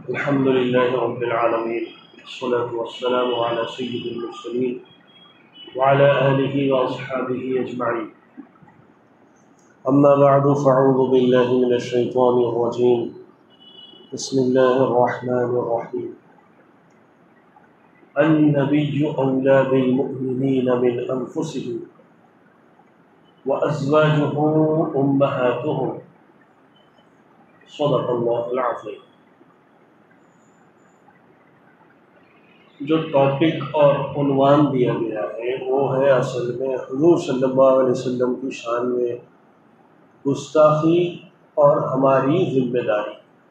अल्हम्दुलिल्लाहि रब्बिल आलमीन वस्सलातु वस्सलामु अला सय्यिदिल मुरसलीन व अला आलिहि व अस्हाबिहि अजमईन। अम्मा बअदु फ़अऊज़ु बिल्लाहि मिनश शैतानिर रजीम। बिस्मिल्लाहिर रहमानिर रहीम। अन्नबिय्यु औला बिल मुअमिनीना मिन अनफुसिहिम व अज़वाजुहु उम्महातुहुम। सदक़ल्लाहुल अज़ीम। जो टॉपिक और उन्वान दिया गया है वो है असल में हुज़ूर सल्लल्लाहु अलैहि वसल्लम की शान में गुस्ताखी और हमारी जिम्मेदारी।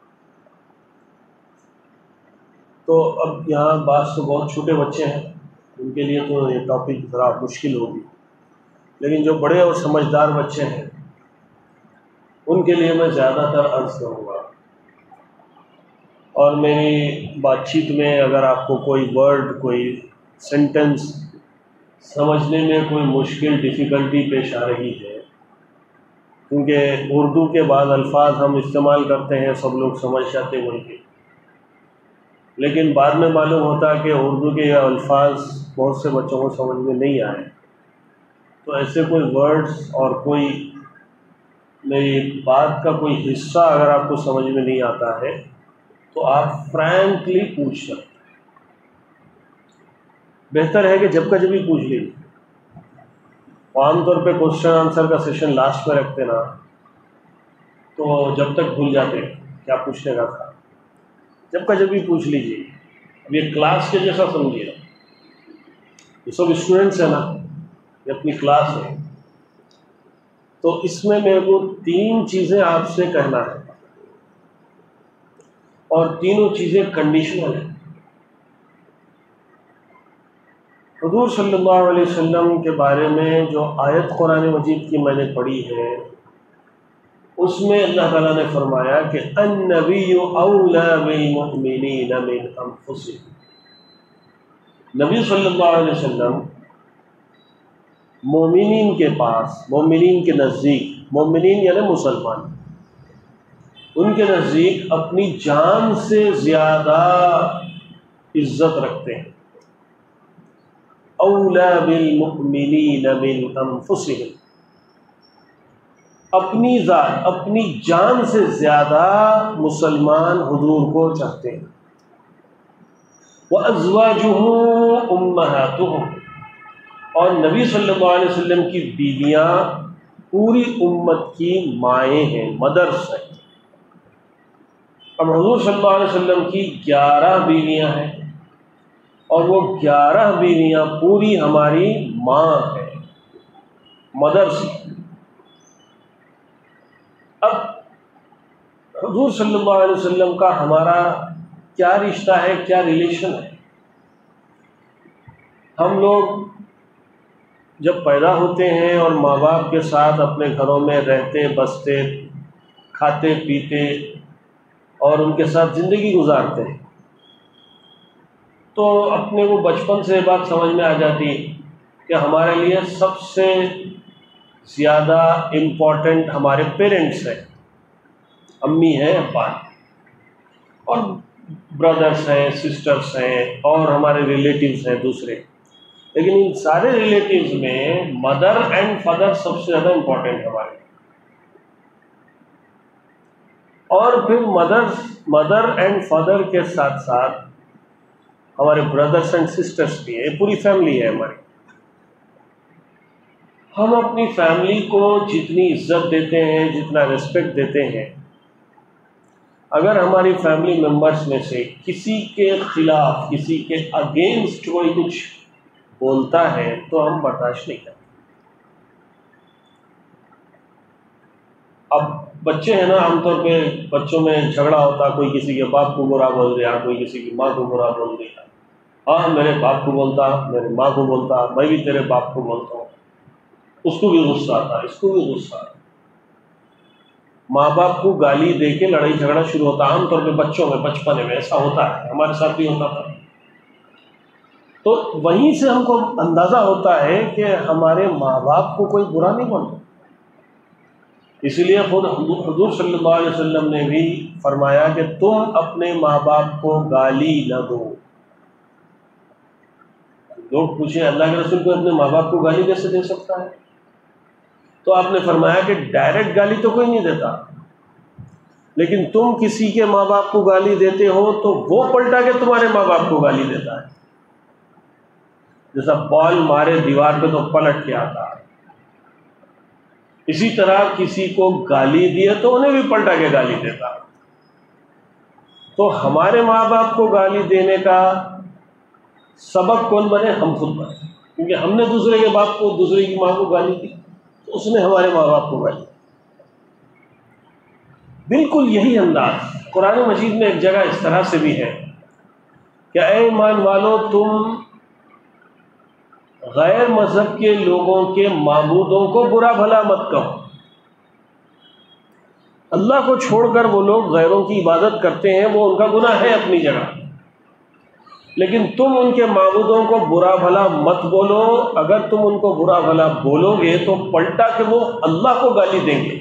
तो अब यहाँ बात तो बहुत छोटे बच्चे हैं, उनके लिए तो ये टॉपिक ज़रा मुश्किल होगी, लेकिन जो बड़े और समझदार बच्चे हैं उनके लिए मैं ज़्यादातर अर्ज़ करूँगा। और मेरी बातचीत में अगर आपको कोई वर्ड, कोई सेंटेंस समझने में कोई मुश्किल, डिफ़िकल्टी पेश आ रही है, क्योंकि उर्दू के बाद अल्फाज हम इस्तेमाल करते हैं, सब लोग समझ जाते हैं उनके, लेकिन बाद में मालूम होता है कि उर्दू के अल्फाज बहुत से बच्चों को समझ में नहीं आए। तो ऐसे कोई वर्ड्स और कोई मेरी बात का कोई हिस्सा अगर आपको समझ में नहीं आता है तो आप फ्रैंकली पूछ सकते हैं। बेहतर है कि जब का जब भी पूछ लीजिए। आमतौर पे क्वेश्चन आंसर का सेशन लास्ट में रखते ना, तो जब तक भूल जाते क्या पूछने का था। जब का जब भी पूछ लीजिए। अब ये क्लास के जैसा समझिए, ये सब स्टूडेंट्स है ना, ये अपनी क्लास है, तो इसमें मेरे को 3 चीज़ें आपसे कहना है और तीनों चीज़ें कंडीशनल है। हुज़ूर सल्लल्लाहु अलैहि वसल्लम के बारे में जो आयत कुरान मजीद की मैंने पढ़ी है उसमें अल्लाह ताला ने फरमाया कि अन्नबिय्यु औला बिल मुअमिनीना मिन अनफुसिहिम। नबी सल्लल्लाहु अलैहि वसल्लम मोमिनीन के पास, मोमिनीन के नज़दीक, मोमिनीन यानी मुसलमान, उनके नज़दीक अपनी जान से ज़्यादा इज्जत रखते हैं। औला बिल मुअमिनीना मिन अनफुसिहिम, अपनी जान, अपनी जान से ज़्यादा मुसलमान हुजूर को चाहते हैं। व अज़वाजुहु उम्महातुहुम, और नबी सल्लल्लाहु अलैहि वसल्लम की बीवियाँ पूरी उम्मत की माएँ हैं, मदर्स हैं। अब हुज़ूर सल्लल्लाहु अलैहि वसल्लम की 11 बीवियाँ हैं और वो 11 बीवियाँ पूरी हमारी माँ हैं, मदर्स। अब हुज़ूर सल्लल्लाहु अलैहि वसल्लम का हमारा क्या रिश्ता है, क्या रिलेशन है। हम लोग जब पैदा होते हैं और माँ बाप के साथ अपने घरों में रहते बसते, खाते पीते और उनके साथ ज़िंदगी गुजारते हैं, तो अपने को बचपन से बात समझ में आ जाती है कि हमारे लिए सबसे ज़्यादा इम्पोर्टेंट हमारे पेरेंट्स हैं, अम्मी हैं, अब्बा हैं, और ब्रदर्स हैं, सिस्टर्स हैं और हमारे रिलेटिव्स हैं दूसरे। लेकिन इन सारे रिलेटिव्स में मदर एंड फादर सबसे ज़्यादा इम्पोर्टेंट हमारे लिए। और फिर मदर एंड फादर के साथ साथ हमारे ब्रदर्स एंड सिस्टर्स भी है, पूरी फैमिली है हमारी। हम अपनी फैमिली को जितनी इज्जत देते हैं, जितना रिस्पेक्ट देते हैं, अगर हमारी फैमिली मेम्बर्स में से किसी के खिलाफ, किसी के अगेंस्ट कोई कुछ बोलता है तो हम बर्दाश्त नहीं करते। अब बच्चे हैं ना, आमतौर पे बच्चों में झगड़ा होता, कोई किसी के बाप को बुरा बोल दिया, कोई किसी की माँ को बुरा बोल दिया। हाँ, मेरे बाप को बोलता, मेरे माँ को बोलता, मैं भी तेरे बाप को बोलता हूँ, उसको भी गुस्सा आता, इसको भी गुस्सा आता। माँ बाप को गाली दे के लड़ाई झगड़ा शुरू होता। आमतौर पे बच्चों में, बचपन में ऐसा होता है, हमारे साथ भी होता था। तो वहीं से हमको अंदाज़ा होता है कि हमारे माँ बाप को कोई बुरा नहीं बोलता। इसलिए खुद हुजूर सल्लल्लाहु अलैहि वसल्लम ने भी फरमाया कि तुम अपने माँ बाप को गाली न दो। लोग पूछे अल्लाह के रसूल को अपने माँ बाप को गाली कैसे दे सकता है, तो आपने फरमाया कि डायरेक्ट गाली तो कोई नहीं देता, लेकिन तुम किसी के माँ बाप को गाली देते हो तो वो पलटा के तुम्हारे माँ बाप को गाली देता है। जैसा बॉल मारे दीवार पे तो पलट के आता है, इसी तरह किसी को गाली दिए तो उन्हें भी पलटा के गाली देता है। तो हमारे माँ बाप को गाली देने का सबब कौन बने? हम खुद बने, क्योंकि हमने दूसरे के बाप को, दूसरे की माँ को गाली दी तो उसने हमारे माँ बाप को गाली। बिल्कुल यही अंदाज कुरान मजीद में एक जगह इस तरह से भी है कि ऐ ईमान वालो, तुम गैर मजहब के लोगों के माबूदों को बुरा भला मत कहो। अल्लाह को छोड़कर वो लोग गैरों की इबादत करते हैं, वो उनका गुनाह है अपनी जगह, लेकिन तुम उनके माबूदों को बुरा भला मत बोलो। अगर तुम उनको बुरा भला बोलोगे तो पलटा के वो अल्लाह को गाली देंगे,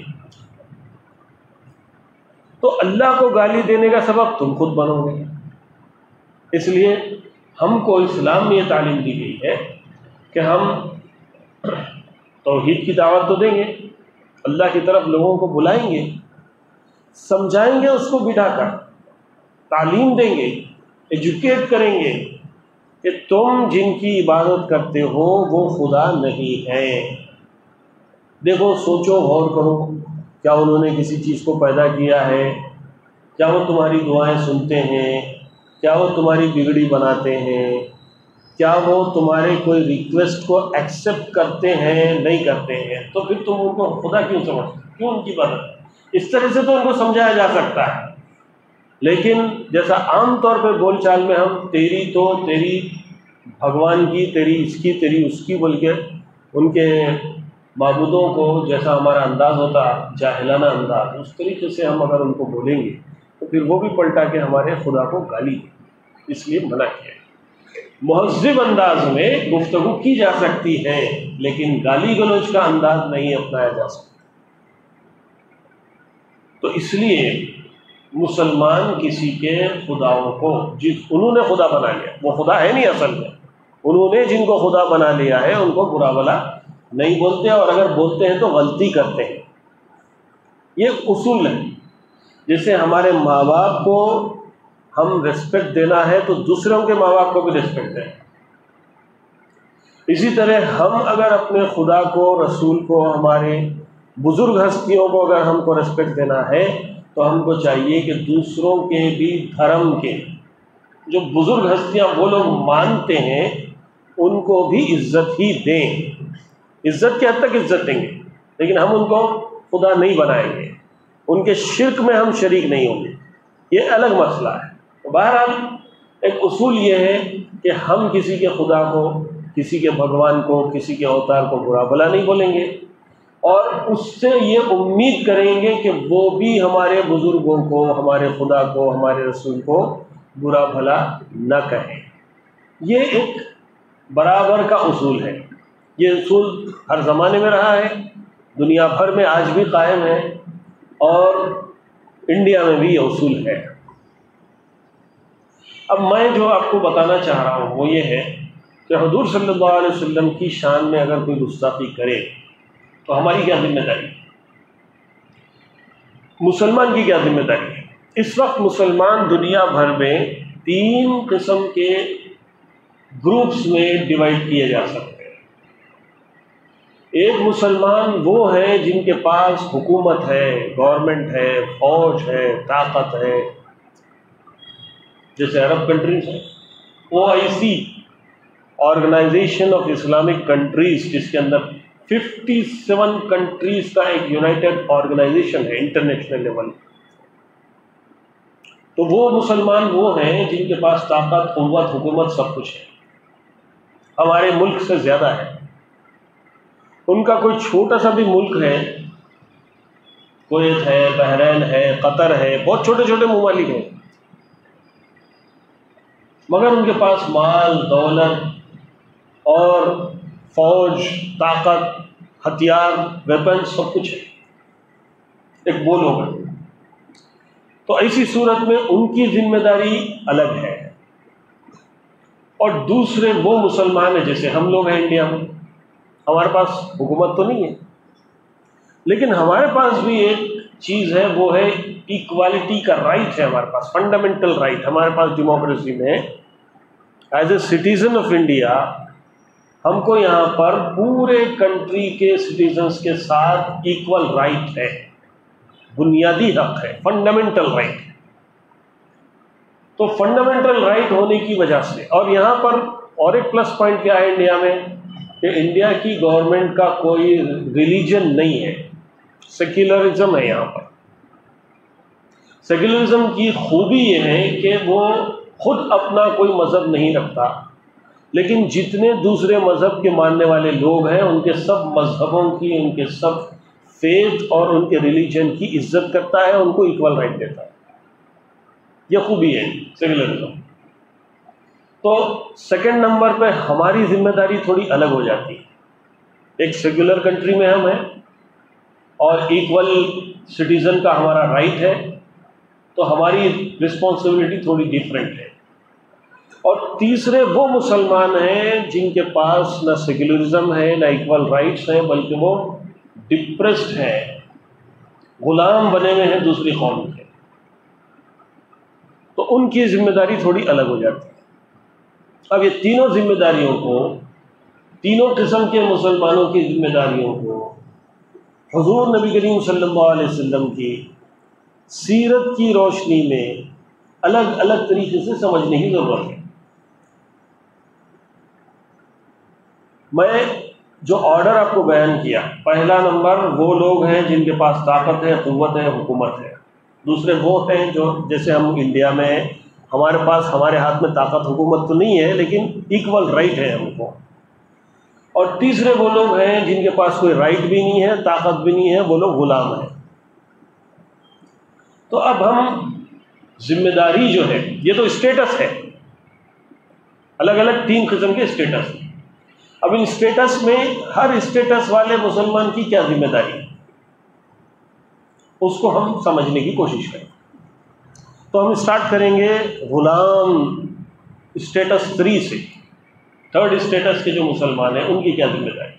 तो अल्लाह को गाली देने का सबब तुम खुद बनोगे। इसलिए हमको इस्लाम में ये तालीम दी गई है कि हम तौहीद की दावत तो देंगे, अल्लाह की तरफ लोगों को बुलाएंगे, समझाएंगे उसको बिठाकर, तालीम देंगे, एजुकेट करेंगे कि तुम जिनकी इबादत करते हो वो खुदा नहीं है। देखो, सोचो, गौर करो, क्या उन्होंने किसी चीज़ को पैदा किया है? क्या वो तुम्हारी दुआएं सुनते हैं? क्या वो तुम्हारी बिगड़ी बनाते हैं? क्या वो तुम्हारे कोई रिक्वेस्ट को एक्सेप्ट करते हैं? नहीं करते हैं। तो फिर तुम उनको खुदा क्यों समझते, क्यों उनकी इबादत? इस तरह से तो उनको समझाया जा सकता है, लेकिन जैसा आम तौर पे बोलचाल में हम तेरी तो तेरी भगवान की, तेरी इसकी, तेरी उसकी बोल के उनके माबूदों को, जैसा हमारा अंदाज़ होता जाहिलाना अंदाज, उस तरीके से हम अगर उनको बोलेंगे तो फिर वो भी पलटा के हमारे खुदा को गाली दें। इसलिए मना किया। मुहज़्ज़िब अंदाज में गुफ्तगू की जा सकती है, लेकिन गाली गलौज का अंदाज नहीं अपनाया जा सकता। तो इसलिए मुसलमान किसी के खुदाओं को, जिस उन्होंने खुदा बना लिया, वो खुदा है नहीं असल में, उन्होंने जिनको खुदा बना लिया है उनको बुरा भला नहीं बोलते, और अगर बोलते हैं तो गलती करते हैं। ये उसूल है। जैसे हमारे माँ बाप को हम रिस्पेक्ट देना है तो दूसरों के माँ बाप को भी रिस्पेक्ट दें। इसी तरह हम अगर अपने खुदा को, रसूल को, हमारे बुजुर्ग हस्तियों को अगर हमको रिस्पेक्ट देना है तो हमको चाहिए कि दूसरों के भी धर्म के जो बुजुर्ग हस्तियाँ वो लोग मानते हैं उनको भी इज्जत ही दें। इज्जत के हद तक इज्जत देंगे, लेकिन हम उनको खुदा नहीं बनाएंगे, उनके शिर्क में हम शरीक नहीं होंगे। ये अलग मसला है। तो बहरहाल एक उसूल ये है कि हम किसी के खुदा को, किसी के भगवान को, किसी के अवतार को बुरा भला नहीं बोलेंगे, और उससे ये उम्मीद करेंगे कि वो भी हमारे बुज़ुर्गों को, हमारे खुदा को, हमारे रसूल को बुरा भला न कहें। ये एक बराबर का उसूल है। ये उसूल हर ज़माने में रहा है, दुनिया भर में आज भी कायम है, और इंडिया में भी ये उसूल है। अब मैं जो आपको बताना चाह रहा हूँ वो ये है कि हुज़ूर सल्लल्लाहु अलैहि वसल्लम की शान में अगर कोई गुस्ताखी करे तो हमारी क्या जिम्मेदारी है, मुसलमान की क्या जिम्मेदारी है। इस वक्त मुसलमान दुनिया भर में 3 किस्म के ग्रुप्स में डिवाइड किए जा सकते हैं। एक मुसलमान वो है जिनके पास हुकूमत है, गवर्नमेंट है, फौज है, ताकत है, जैसे अरब कंट्रीज है। OIC, organisation of Islamic countries, जिसके अंदर 57 कंट्रीज का एक यूनाइटेड ऑर्गेनाइजेशन है इंटरनेशनल लेवल। तो वो मुसलमान वो हैं जिनके पास ताकत, क़ुव्वत, हुकूमत सब कुछ है, हमारे मुल्क से ज़्यादा है। उनका कोई छोटा सा भी मुल्क है, कुवैत है, बहरैन है, कतर है, बहुत छोटे छोटे ममालिक हैं, मगर उनके पास माल, दौलत और फौज, ताकत, हथियार, वेपन सब कुछ है। एक वो लोग हैं। तो ऐसी सूरत में उनकी जिम्मेदारी अलग है। और दूसरे वो मुसलमान हैं, जैसे हम लोग हैं इंडिया में, हमारे पास हुकूमत तो नहीं है, लेकिन हमारे पास भी एक चीज़ है, वो है इक्वालिटी का राइट है हमारे पास, फंडामेंटल राइट हमारे पास डेमोक्रेसी में। As a citizen of India हमको यहाँ पर पूरे कंट्री के सिटीजन्स के साथ इक्वल राइट है, बुनियादी हक है, फंडामेंटल राइट। तो फंडामेंटल राइट होने की वजह से, और यहाँ पर और एक प्लस पॉइंट क्या है इंडिया में, कि इंडिया की गवर्नमेंट का कोई रिलीजन नहीं है, सेक्युलरिज्म है यहाँ पर। सेक्युलरिज्म की खूबी ये है कि वो खुद अपना कोई मज़हब नहीं रखता, लेकिन जितने दूसरे मज़हब के मानने वाले लोग हैं उनके सब मज़हबों की, उनके सब फेथ और उनके रिलीजन की इज्जत करता है, उनको इक्वल राइट देता है। यह खूबी है सेक्युलरिज्म। तो सेकंड नंबर पे हमारी जिम्मेदारी थोड़ी अलग हो जाती है। एक सेक्युलर कंट्री में हम हैं और इक्वल सिटीज़न का हमारा राइट है, तो हमारी रिस्पॉन्सिबिलिटी थोड़ी डिफरेंट है। और तीसरे वो मुसलमान हैं जिनके पास ना सेक्युलरिज्म है, ना इक्वल राइट्स हैं, बल्कि वो डिप्रेस्ड हैं, गुलाम बने हुए हैं दूसरी कौम के। तो उनकी जिम्मेदारी थोड़ी अलग हो जाती है। अब ये तीनों जिम्मेदारियों को, तीनों किस्म के मुसलमानों की जिम्मेदारियों को हुजूर नबी करीम सल्लल्लाहु अलैहि वसल्लम की सीरत की रोशनी में अलग अलग तरीके से समझने की ज़रूरत है। मैं जो ऑर्डर आपको बयान किया, पहला नंबर वो लोग हैं जिनके पास ताकत है, क़ुव्वत है, हुकूमत है। दूसरे वो हैं जो, जैसे हम इंडिया में, हमारे पास, हमारे हाथ में ताकत हुकूमत तो नहीं है, लेकिन इक्वल राइट है हमको। और तीसरे वो लोग हैं जिनके पास कोई राइट भी नहीं है, ताकत भी नहीं है, वो लोग गुलाम हैं। तो अब हम जिम्मेदारी जो है, ये तो स्टेटस है, अलग अलग तीन किस्म के स्टेटस हैं। अब इन स्टेटस में हर स्टेटस वाले मुसलमान की क्या जिम्मेदारी है, उसको हम समझने की कोशिश करें। तो हम स्टार्ट करेंगे गुलाम स्टेटस 3 से। थर्ड स्टेटस के जो मुसलमान हैं उनकी क्या जिम्मेदारी?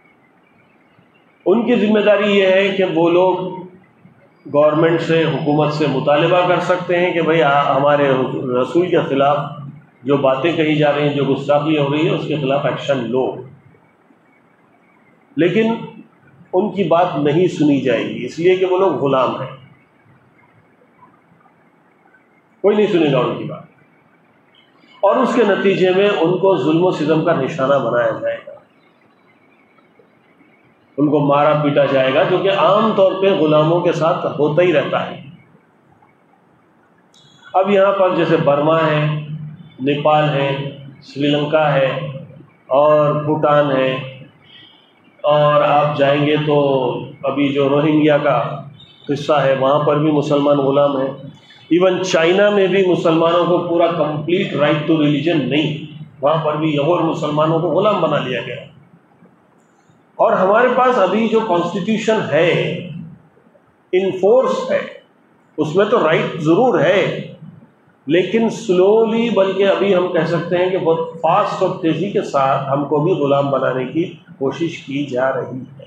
उनकी जिम्मेदारी ये है कि वो लोग गवर्नमेंट से, हुकूमत से मुतालबा कर सकते हैं कि भाई हमारे रसूल के ख़िलाफ़ जो बातें कही जा रही हैं, जो गुस्ताखी हो रही है, उसके ख़िलाफ़ एक्शन लो। लेकिन उनकी बात नहीं सुनी जाएगी, इसलिए कि वो लोग गुलाम हैं, कोई नहीं सुनेगा उनकी बात। और उसके नतीजे में उनको जुल्म और सितम का निशाना बनाया जाएगा, उनको मारा पीटा जाएगा, जो कि आम तौर पे गुलामों के साथ होता ही रहता है। अब यहाँ पर जैसे बर्मा है, नेपाल है, श्रीलंका है और भूटान है, और आप जाएंगे तो अभी जो रोहिंग्या का हिस्सा है वहाँ पर भी मुसलमान गुलाम हैं। इवन चाइना में भी मुसलमानों को पूरा कंप्लीट राइट टू रिलीजन नहीं, वहाँ पर भी और मुसलमानों को गुलाम बना लिया गया। और हमारे पास अभी जो कॉन्स्टिट्यूशन है, इनफोर्स है, उसमें तो राइट ज़रूर है, लेकिन स्लोली, बल्कि अभी हम कह सकते हैं कि बहुत फास्ट और तेज़ी के साथ हमको भी गुलाम बनाने की कोशिश की जा रही है।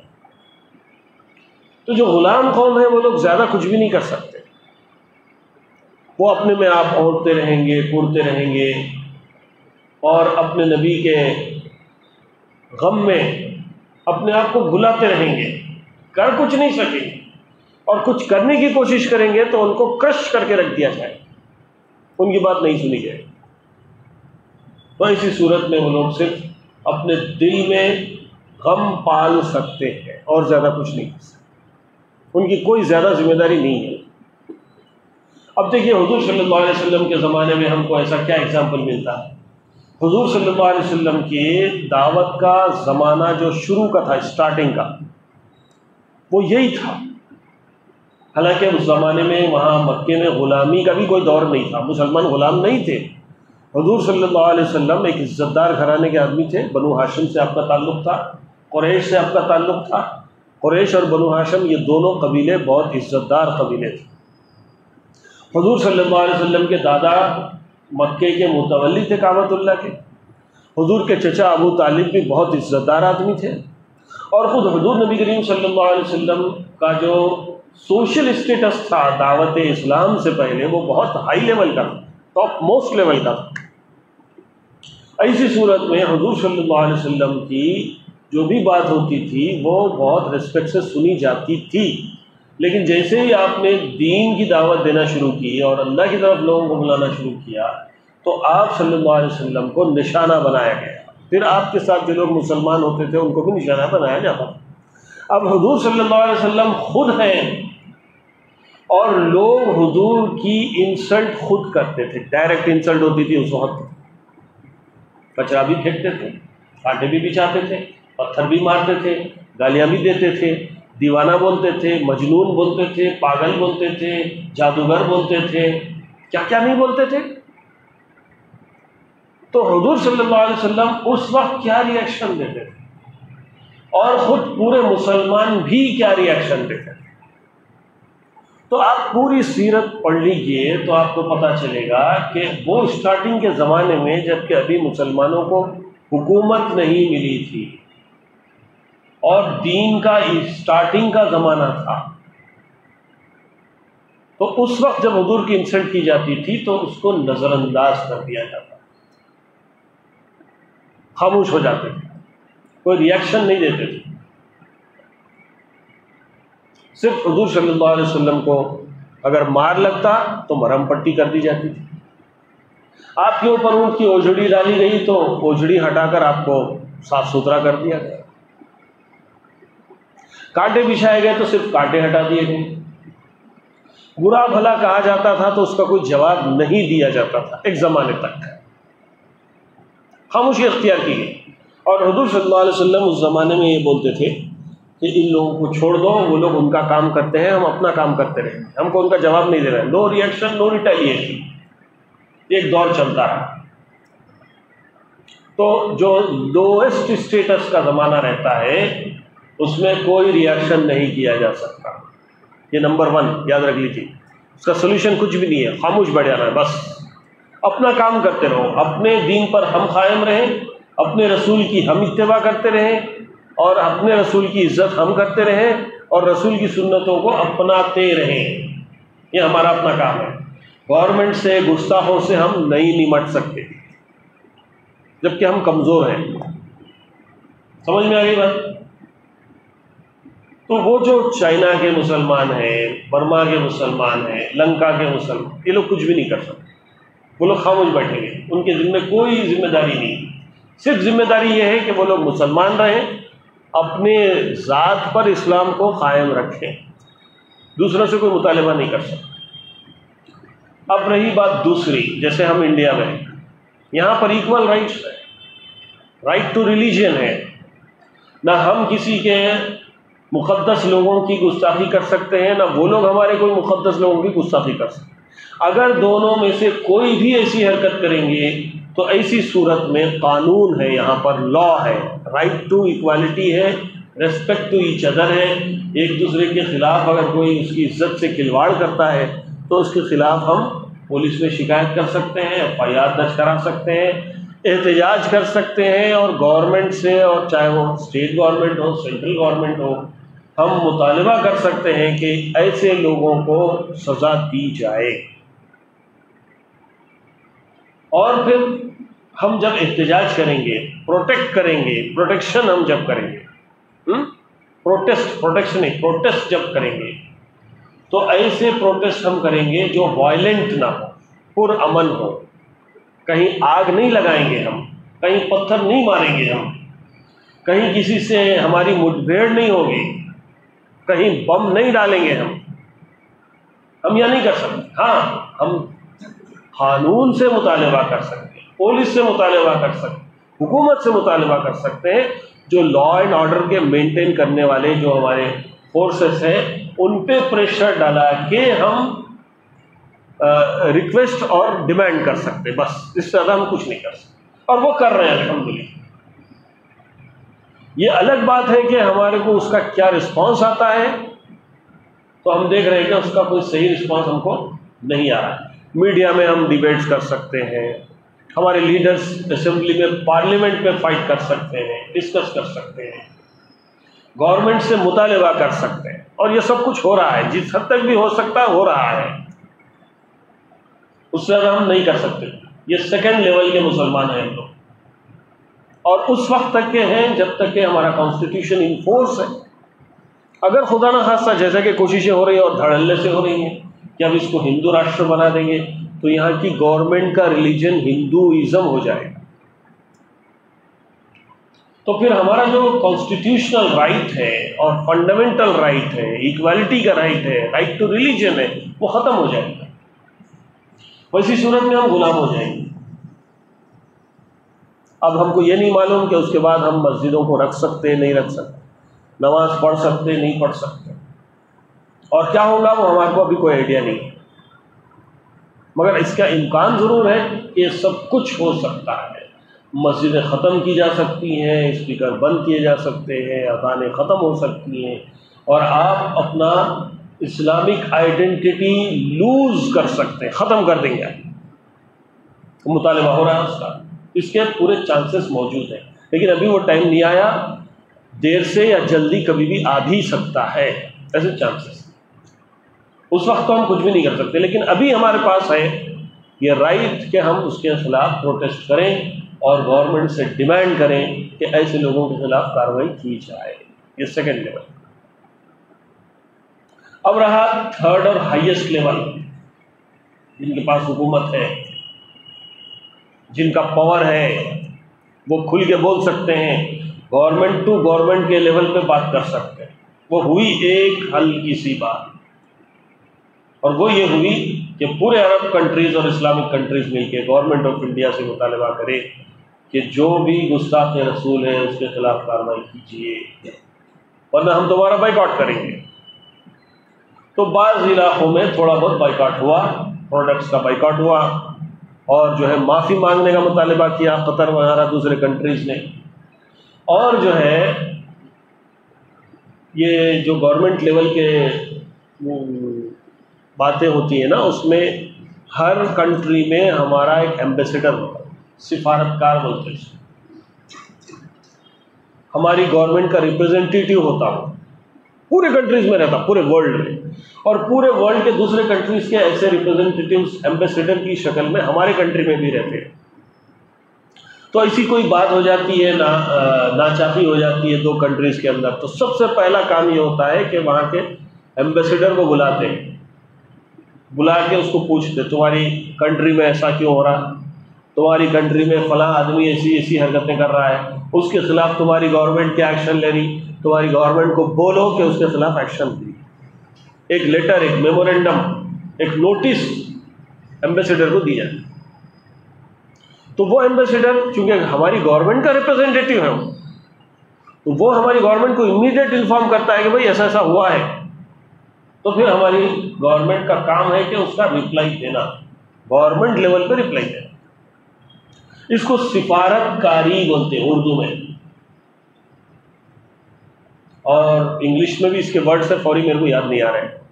तो जो गुलाम कौम है वो लोग ज़्यादा कुछ भी नहीं कर सकते, वो अपने में आप ओढ़ते रहेंगे, कूदते रहेंगे और अपने नबी के गम में अपने आप को भुलाते रहेंगे, कर कुछ नहीं सकेंगे, और कुछ करने की कोशिश करेंगे तो उनको क्रश करके रख दिया जाए, उनकी बात नहीं सुनी जाए। तो ऐसी सूरत में वो लोग सिर्फ अपने दिल में गम पाल सकते हैं और ज़्यादा कुछ नहीं कर सकते, उनकी कोई ज़्यादा जिम्मेदारी नहीं है। अब देखिए, हुजूर सल्लल्लाहु अलैहि वसल्लम के ज़माने में हमको ऐसा क्या एग्जाम्पल मिलता है? हुजूर सल्लल्लाहु अलैहि वसल्लम की दावत का ज़माना जो शुरू का था, स्टार्टिंग का, वो यही था। हालांकि उस ज़माने में वहाँ मक्के में ग़ुलामी का भी कोई दौर नहीं था, मुसलमान ग़ुलाम नहीं थे। हुजूर सल्लल्लाहु अलैहि वसल्लम एक इज़्ज़तदार घराने के आदमी थे, बनु हाशिम से आपका ताल्लुक़ था, कुरैश से आपका ताल्लुक़ था, कुरैश और बनु हाशिम ये दोनों कबीले बहुत इज़्ज़तदार कबीले थे। हुज़ूर सल्लल्लाहु अलैहि वसल्लम के दादा मक्के के मुतवल्ली थे काबतुल्लाह के। हुज़ूर के चचा अबू तालिब भी बहुत इज़्ज़तदार आदमी थे, और ख़ुद हुज़ूर नबी करीम सल्लल्लाहु अलैहि वसल्लम का जो सोशल स्टेटस था दावत इस्लाम से पहले वो बहुत हाई लेवल का, टॉप मोस्ट लेवल का था। ऐसी सूरत में हुज़ूर सल्लल्लाहु अलैहि वसल्लम की जो भी बात होती थी वो बहुत रिस्पेक्ट से सुनी जाती थी। लेकिन जैसे ही आपने दीन की दावत देना शुरू की और अल्लाह की तरफ लोगों को बुलाना शुरू किया तो आप सल्लल्लाहु अलैहि वसल्लम को निशाना बनाया गया। फिर आपके साथ जो लोग मुसलमान होते थे उनको भी निशाना बनाया जाता। अब हुज़ूर सल्लल्लाहु अलैहि वसल्लम खुद हैं और लोग हुज़ूर की इंसल्ट खुद करते थे। डायरेक्ट इंसल्ट होती थी उस वक्त, कचरा भी फेंकते थे, कांटे भी बिछाते थे, पत्थर भी मारते थे, गालियाँ भी देते थे, दीवाना बोलते थे, मजनून बोलते थे, पागल बोलते थे, जादूगर बोलते थे, क्या क्या नहीं बोलते थे। तो हुज़ूर सल्लल्लाहु अलैहि वसल्लम उस वक्त क्या रिएक्शन देते थे और ख़ुद पूरे मुसलमान भी क्या रिएक्शन देते थे। तो आप पूरी सीरत पढ़ लीजिए तो आपको पता चलेगा कि वो स्टार्टिंग के ज़माने में जबकि अभी मुसलमानों को हुकूमत नहीं मिली थी और दीन का स्टार्टिंग का ज़माना था, तो उस वक्त जब हुज़ूर की इंसल्ट की जाती थी तो उसको नज़रअंदाज कर दिया जाता, खामोश हो जाते थे, कोई रिएक्शन नहीं देते थे। सिर्फ हुज़ूर सल्लल्लाहु अलैहि वसल्लम को अगर मार लगता तो मरहम पट्टी कर दी जाती थी। आपके ऊपर ऊँट की ओझड़ी डाली गई तो ओझड़ी हटाकर आपको साफ सुथरा कर दिया गया। कांटे बिछाए गए तो सिर्फ कांटे हटा दिए गए। बुरा भला कहा जाता था तो उसका कोई जवाब नहीं दिया जाता था एक ज़माने तक, खामोशी इख्तियार की गई। और हुज़ूर सल्लल्लाहु अलैहि वसल्लम उस ज़माने में ये बोलते थे कि इन लोगों को छोड़ दो, वो लोग उनका काम करते हैं, हम अपना काम करते रहें, हमको उनका जवाब नहीं दे रहे हैं। नो रिएक्शन, नो रिटेलिएशन, एक दौर चलता है। तो जो लोएस्ट स्टेटस का ज़माना रहता है उसमें कोई रिएक्शन नहीं किया जा सकता। ये नंबर 1 याद रख लीजिए। उसका सोल्यूशन कुछ भी नहीं है, खामोश बैठ जाना है, बस अपना काम करते रहो, अपने दीन पर हम कायम रहें, अपने रसूल की हम इत्तिबा करते रहें और अपने रसूल की इज़्ज़त हम करते रहें और रसूल की सुन्नतों को अपनाते रहें। ये हमारा अपना काम है। गवर्नमेंट से, गुस्ताखों से हम नहीं निमट सकते जबकि हम कमज़ोर हैं। समझ में आ गई बात? तो वो जो चाइना के मुसलमान हैं, बर्मा के मुसलमान हैं, लंका के मुसलमान, ये लोग कुछ भी नहीं कर सकते। वो लोग खामोश बैठेंगे, उनके ज़िम्मे कोई जिम्मेदारी नहीं। सिर्फ जिम्मेदारी ये है कि वो लोग मुसलमान रहें, अपने ज़ात पर इस्लाम को कायम रखें, दूसरों से कोई मुतालिबा नहीं कर सकते। अब रही बात दूसरी, जैसे हम इंडिया में, यहाँ पर इक्वल राइट्स है, राइट टू रिलीजन है। ना हम किसी के मुक़द्दस लोगों की गुस्ताखी कर सकते हैं, ना वो लोग हमारे कोई मुक़द्दस लोगों की गुस्ताखी कर सकते हैं। अगर दोनों में से कोई भी ऐसी हरकत करेंगे तो ऐसी सूरत में कानून है, यहाँ पर लॉ है, राइट टू इक्वालिटी है, रेस्पेक्ट टू ईच अदर है। एक दूसरे के ख़िलाफ़ अगर कोई उसकी इज्जत से खिलवाड़ करता है तो उसके ख़िलाफ़ हम पुलिस में शिकायत कर सकते हैं, FIR दर्ज करा सकते हैं, एहतजाज कर सकते हैं और गवर्नमेंट से, और चाहे वो स्टेट गवर्नमेंट हो, सेंट्रल गवर्नमेंट हो, हम मुतालिबा कर सकते हैं कि ऐसे लोगों को सज़ा दी जाए। और फिर हम जब एहतजाज करेंगे, प्रोटेक्ट करेंगे, प्रोटेक्शन हम जब करेंगे, प्रोटेस्ट जब करेंगे तो ऐसे प्रोटेस्ट हम करेंगे जो वायलेंट ना हो, पुरअमन हो। कहीं आग नहीं लगाएंगे हम, कहीं पत्थर नहीं मारेंगे हम, कहीं किसी से हमारी मुठभेड़ नहीं होगी, कहीं बम नहीं डालेंगे हम यह नहीं कर सकते। हाँ, हम कानून से मुतालिबा कर सकते हैं, पुलिस से मुतालिबा कर सकते हैं, हुकूमत से मुतालिबा कर सकते हैं। जो लॉ एंड ऑर्डर के मेंटेन करने वाले जो हमारे फोर्सेस हैं उन पे प्रेशर डाला के हम रिक्वेस्ट और डिमांड कर सकते हैं, बस इससे ज़्यादा हम कुछ नहीं कर सकते। और वो कर रहे हैं अल्हम्दुलिल्लाह। ये अलग बात है कि हमारे को उसका क्या रिस्पांस आता है, तो हम देख रहे हैं कि उसका कोई सही रिस्पांस हमको नहीं आ रहा है। मीडिया में हम डिबेट्स कर सकते हैं, हमारे लीडर्स असेंबली में, पार्लियामेंट में फाइट कर सकते हैं, डिस्कस कर सकते हैं, गवर्नमेंट से मुतालबा कर सकते हैं, और ये सब कुछ हो रहा है, जिस हद तक भी हो सकता है हो रहा है, उससे ज़्यादा हम नहीं कर सकते। ये सेकेंड लेवल के मुसलमान हैं हम लोग, और उस वक्त तक के हैं जब तक कि हमारा कॉन्स्टिट्यूशन इन फोर्स है। अगर खुदा ना खास्ता जैसे कि कोशिशें हो रही हैं और धड़ल्ले से हो रही हैं कि अब इसको हिंदू राष्ट्र बना देंगे, तो यहाँ की गवर्नमेंट का रिलीजन हिंदुइज्म हो जाएगा, तो फिर हमारा जो कॉन्स्टिट्यूशनल राइट है और फंडामेंटल राइट है, इक्वालिटी का राइट है, राइट टू रिलीजन है, वो खत्म हो जाएगा। वैसी सूरत में हम गुलाम हो जाएंगे। अब हमको ये नहीं मालूम कि उसके बाद हम मस्जिदों को रख सकते नहीं रख सकते, नमाज पढ़ सकते नहीं पढ़ सकते, और क्या होगा वो हमारे को अभी कोई आइडिया नहीं है। मगर इसका इम्कान ज़रूर है कि सब कुछ हो सकता है। मस्जिदें ख़त्म की जा सकती हैं, स्पीकर बंद किए जा सकते हैं, अज़ानें ख़त्म हो सकती हैं, और आप अपना इस्लामिक आइडेंटिटी लूज़ कर सकते हैं, ख़त्म कर देंगे। मुतालिबा हो रहा है उसका, इसके पूरे चांसेस मौजूद हैं, लेकिन अभी वो टाइम नहीं आया। देर से या जल्दी कभी भी आ भी सकता है, ऐसे चांसेस। उस वक्त तो हम कुछ भी नहीं कर सकते, लेकिन अभी हमारे पास है ये राइट कि हम उसके खिलाफ प्रोटेस्ट करें और गवर्नमेंट से डिमांड करें कि ऐसे लोगों के खिलाफ कार्रवाई की जाए। ये सेकेंड लेवल। अब रहा थर्ड और हाईएस्ट लेवल, जिनके पास हुकूमत है, जिनका पावर है, वो खुल के बोल सकते हैं, गवर्नमेंट टू गवर्नमेंट के लेवल पे बात कर सकते हैं। वो हुई एक हल्की सी बात, और वो ये हुई कि पूरे अरब कंट्रीज़ और इस्लामिक कंट्रीज़ मिलकर गवर्नमेंट ऑफ इंडिया से मुतालबा करे कि जो भी गुस्ताख रसूल है उसके खिलाफ कार्रवाई कीजिए, वरना हम दोबारा बाइकआउट करेंगे। तो बाज़ इलाकों में थोड़ा बहुत बाइकआउट हुआ, प्रोडक्ट्स का बाइकआउट हुआ, और जो है माफ़ी मांगने का मुतालबा किया कतर वगैरह दूसरे कंट्रीज़ ने। और जो है ये जो गवर्नमेंट लेवल के बातें होती हैं ना, उसमें हर कंट्री में हमारा एक एम्बेसडर होता है, सिफारतकार बोलते हैं, हमारी गवर्नमेंट का रिप्रेजेंटेटिव होता हो, पूरे कंट्रीज में रहता, पूरे वर्ल्ड में, और पूरे वर्ल्ड के दूसरे कंट्रीज के ऐसे रिप्रेजेंटेटिव्स एम्बेसडर की शक्ल में हमारे कंट्री में भी रहते हैं। तो ऐसी कोई बात हो जाती है, नाचाफी हो जाती है दो कंट्रीज के अंदर, तो सबसे पहला काम ये होता है कि वहाँ के एम्बेसडर को बुलाते हैं, बुला के उसको पूछते तुम्हारी कंट्री में ऐसा क्यों हो रहा, तुम्हारी कंट्री में फला आदमी ऐसी ऐसी हरकतें कर रहा है, उसके खिलाफ तुम्हारी गवर्नमेंट क्या एक्शन ले रही, तुम्हारी गवर्नमेंट को बोलो कि उसके खिलाफ एक्शन ले। एक लेटर, एक मेमोरेंडम, एक नोटिस एम्बेसडर को दिया। तो वो एम्बेसडर चूंकि हमारी गवर्नमेंट का रिप्रेजेंटेटिव है, तो वो हमारी गवर्नमेंट को इमीडिएट इन्फॉर्म करता है कि भाई ऐसा ऐसा हुआ है। तो फिर हमारी गवर्नमेंट का काम है कि उसका रिप्लाई देना, गवर्नमेंट लेवल पे रिप्लाई देना। इसको सिफारतकारी बोलते हैं उर्दू में, और इंग्लिश में भी इसके वर्ड से फौरी मेरे को याद नहीं आ रहे हैं।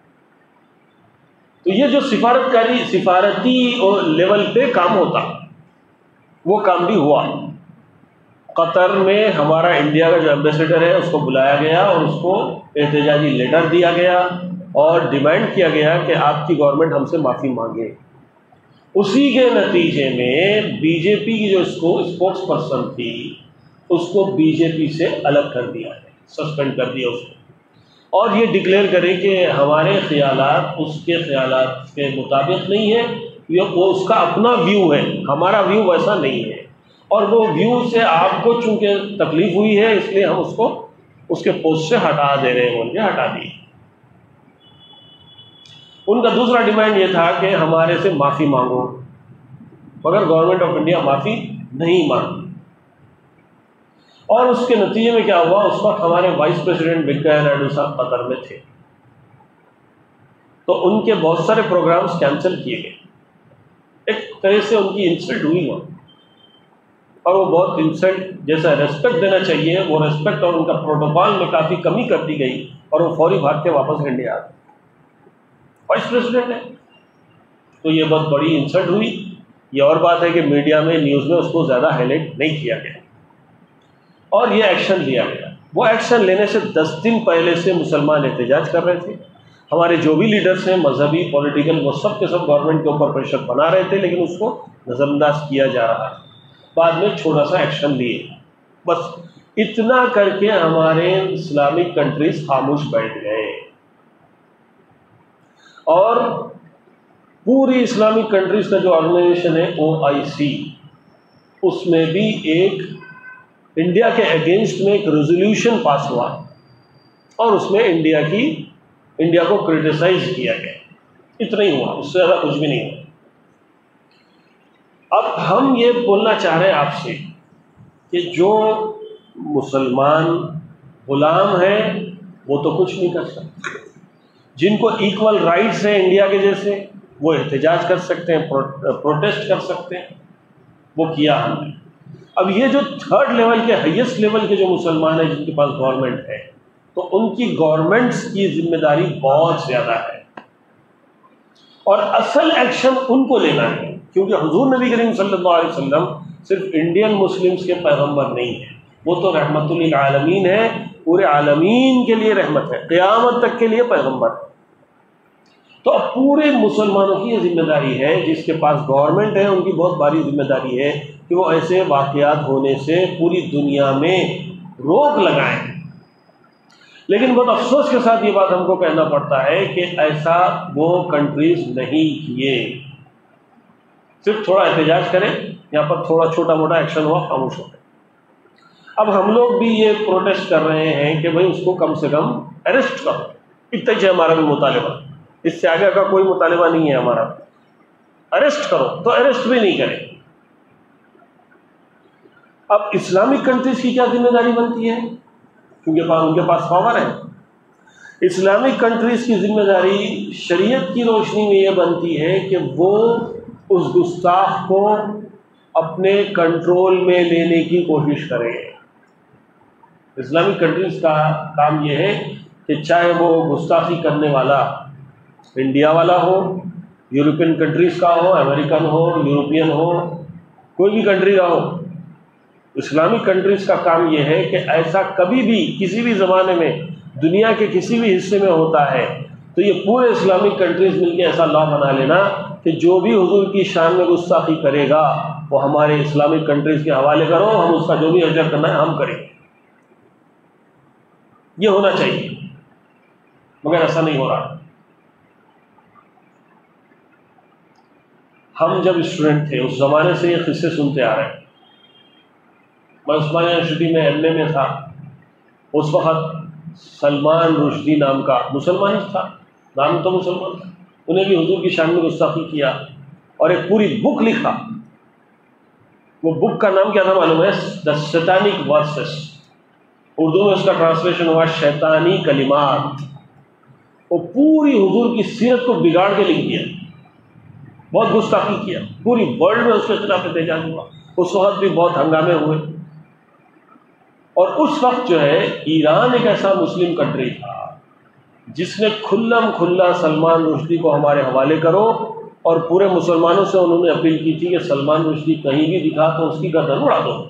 तो ये जो सिफारती लेवल पे काम होता, वो काम भी हुआ। कतर में हमारा इंडिया का जो एम्बेसडर है उसको बुलाया गया और उसको एहतजाजी लेटर दिया गया और डिमांड किया गया कि आपकी गवर्नमेंट हमसे माफ़ी मांगे। उसी के नतीजे में बीजेपी की जो स्पोक्स पर्सन थी उसको बीजेपी से अलग कर दिया है, सस्पेंड कर दिया उसको, और ये डिक्लेयर करें कि हमारे ख्यालात उसके ख्यालात के मुताबिक नहीं है, वो उसका अपना व्यू है, हमारा व्यू वैसा नहीं है, और वो व्यू से आपको चूंकि तकलीफ हुई है इसलिए हम उसको उसके पोस्ट से हटा दे रहे हैं, उनके हटा दिए। उनका दूसरा डिमांड ये था कि हमारे से माफ़ी मांगो, मगर गवर्नमेंट ऑफ इंडिया माफ़ी नहीं मांगी। और उसके नतीजे में क्या हुआ, उस वक्त हमारे वाइस प्रेसिडेंट वेंकैया नायडू साहब कतर में थे, तो उनके बहुत सारे प्रोग्राम्स कैंसिल किए गए। एक तरह से उनकी इंसल्ट हुई वहाँ, और वो बहुत इंसल्ट जैसा रेस्पेक्ट देना चाहिए, वो रेस्पेक्ट और उनका प्रोटोकॉल में काफ़ी कमी कर दी गई और वो फौरी भाग के वापस इंडिया आ गए। वाइस प्रेसिडेंट है, तो ये बहुत बड़ी इंसल्ट हुई। ये और बात है कि मीडिया में, न्यूज़ में उसको ज़्यादा हाईलाइट नहीं किया गया और ये एक्शन लिया गया। वो एक्शन लेने से 10 दिन पहले से मुसलमान एहतजाज कर रहे थे। हमारे जो भी लीडर्स हैं, मजहबी, पॉलिटिकल, वो सब के सब गवर्नमेंट के ऊपर प्रेशर बना रहे थे, लेकिन उसको नज़रअंदाज किया जा रहा है। बाद में छोटा सा एक्शन लिए, बस इतना करके हमारे इस्लामिक कंट्रीज खामोश बैठ गए। और पूरी इस्लामिक कंट्रीज का जो ऑर्गेनाइजेशन है OIC, उसमें भी एक इंडिया के अगेंस्ट में एक रेजोल्यूशन पास हुआ और उसमें इंडिया को क्रिटिसाइज किया गया। इतना ही हुआ, उससे ज़्यादा कुछ भी नहीं हुआ। अब हम ये बोलना चाह रहे हैं आपसे कि जो मुसलमान गुलाम हैं वो तो कुछ नहीं कर सकते, जिनको इक्वल राइट्स हैं इंडिया के जैसे, वो एहतजाज कर सकते हैं, प्रोटेस्ट कर सकते हैं, वो किया हमने। अब ये जो थर्ड लेवल के, हाईएस्ट लेवल के जो मुसलमान हैं जिनके पास गवर्नमेंट है, तो उनकी गवर्नमेंट्स की जिम्मेदारी बहुत ज़्यादा है और असल एक्शन उनको लेना है, क्योंकि हुजूर नबी करीम सल्लल्लाहु अलैहि वसल्लम सिर्फ इंडियन मुस्लिम्स के पैगंबर नहीं है, वो तो रहमतुल लिल आलमीन है, पूरे आलमीन के लिए रहमत है, क़यामत तक के लिए पैगंबर है। तो अब पूरे मुसलमानों की ये जिम्मेदारी है, जिसके पास गवर्नमेंट है उनकी बहुत बड़ी जिम्मेदारी है कि वो ऐसे वाक़यात होने से पूरी दुनिया में रोक लगाएं। लेकिन बहुत अफसोस के साथ ये बात हमको कहना पड़ता है कि ऐसा वो कंट्रीज नहीं किए। सिर्फ थोड़ा एहतजाज करें, यहाँ पर थोड़ा छोटा मोटा एक्शन हुआ, खामोश हो गए। अब हम लोग भी ये प्रोटेस्ट कर रहे हैं कि भाई उसको कम से कम अरेस्ट करो, इतना ही हमारा भी मुतालिबा, इससे आगे का कोई मुतालिबा नहीं है हमारा। अरेस्ट करो, तो अरेस्ट भी नहीं करें। अब इस्लामिक कंट्रीज की क्या जिम्मेदारी बनती है, क्योंकि उनके पास पावर है। इस्लामिक कंट्रीज की जिम्मेदारी शरीयत की रोशनी में ये बनती है कि वो उस गुस्ताख को अपने कंट्रोल में लेने की कोशिश करें। इस्लामिक कंट्रीज का काम ये है कि चाहे वो गुस्ताखी करने वाला इंडिया वाला हो, यूरोपियन कंट्रीज़ का हो, अमेरिकन हो, यूरोपियन हो, कोई भी कंट्री का हो, इस्लामिक कंट्रीज़ का काम यह है कि ऐसा कभी भी किसी भी ज़माने में दुनिया के किसी भी हिस्से में होता है तो ये पूरे इस्लामिक कंट्रीज़ मिलकर ऐसा लॉ बना लेना कि जो भी हुजूर की शान में गुस्ताखी करेगा वो हमारे इस्लामिक कंट्रीज़ के हवाले करो, हम उसका जो भी अजर करना है हम करेंगे। ये होना चाहिए, मगर ऐसा नहीं हो रहा। हम जब स्टूडेंट थे उस ज़माने से ये किस्से सुनते आ रहे हैं। मैं उस्मानिया यूनिवर्सिटी में MA में था, उस वक्त सलमान रुश्दी नाम का मुसलमान ही था, नाम तो मुसलमान था, उन्हें भी हुजूर की शान में गुस्ताखी किया और एक पूरी बुक लिखा। वो बुक का नाम क्या था मालूम है? The शैतानिक versus. उर्दू में उसका ट्रांसलेशन हुआ शैतानी कलिमात। वो पूरी हुजूर की सीरत को बिगाड़ के लिख दिया, बहुत गुस्ताखी किया, पूरी वर्ल्ड में उसके खिलाफ एहतजाज हुआ। उस वक्त भी बहुत हंगामे हुए। और उस वक्त जो है ईरान एक ऐसा मुस्लिम कंट्री था जिसने खुल्लम खुल्ला सलमान रुश्दी को हमारे हवाले करो, और पूरे मुसलमानों से उन्होंने अपील की थी कि सलमान रुश्दी कहीं भी दिखा तो उसकी गर्दन उड़ा दो।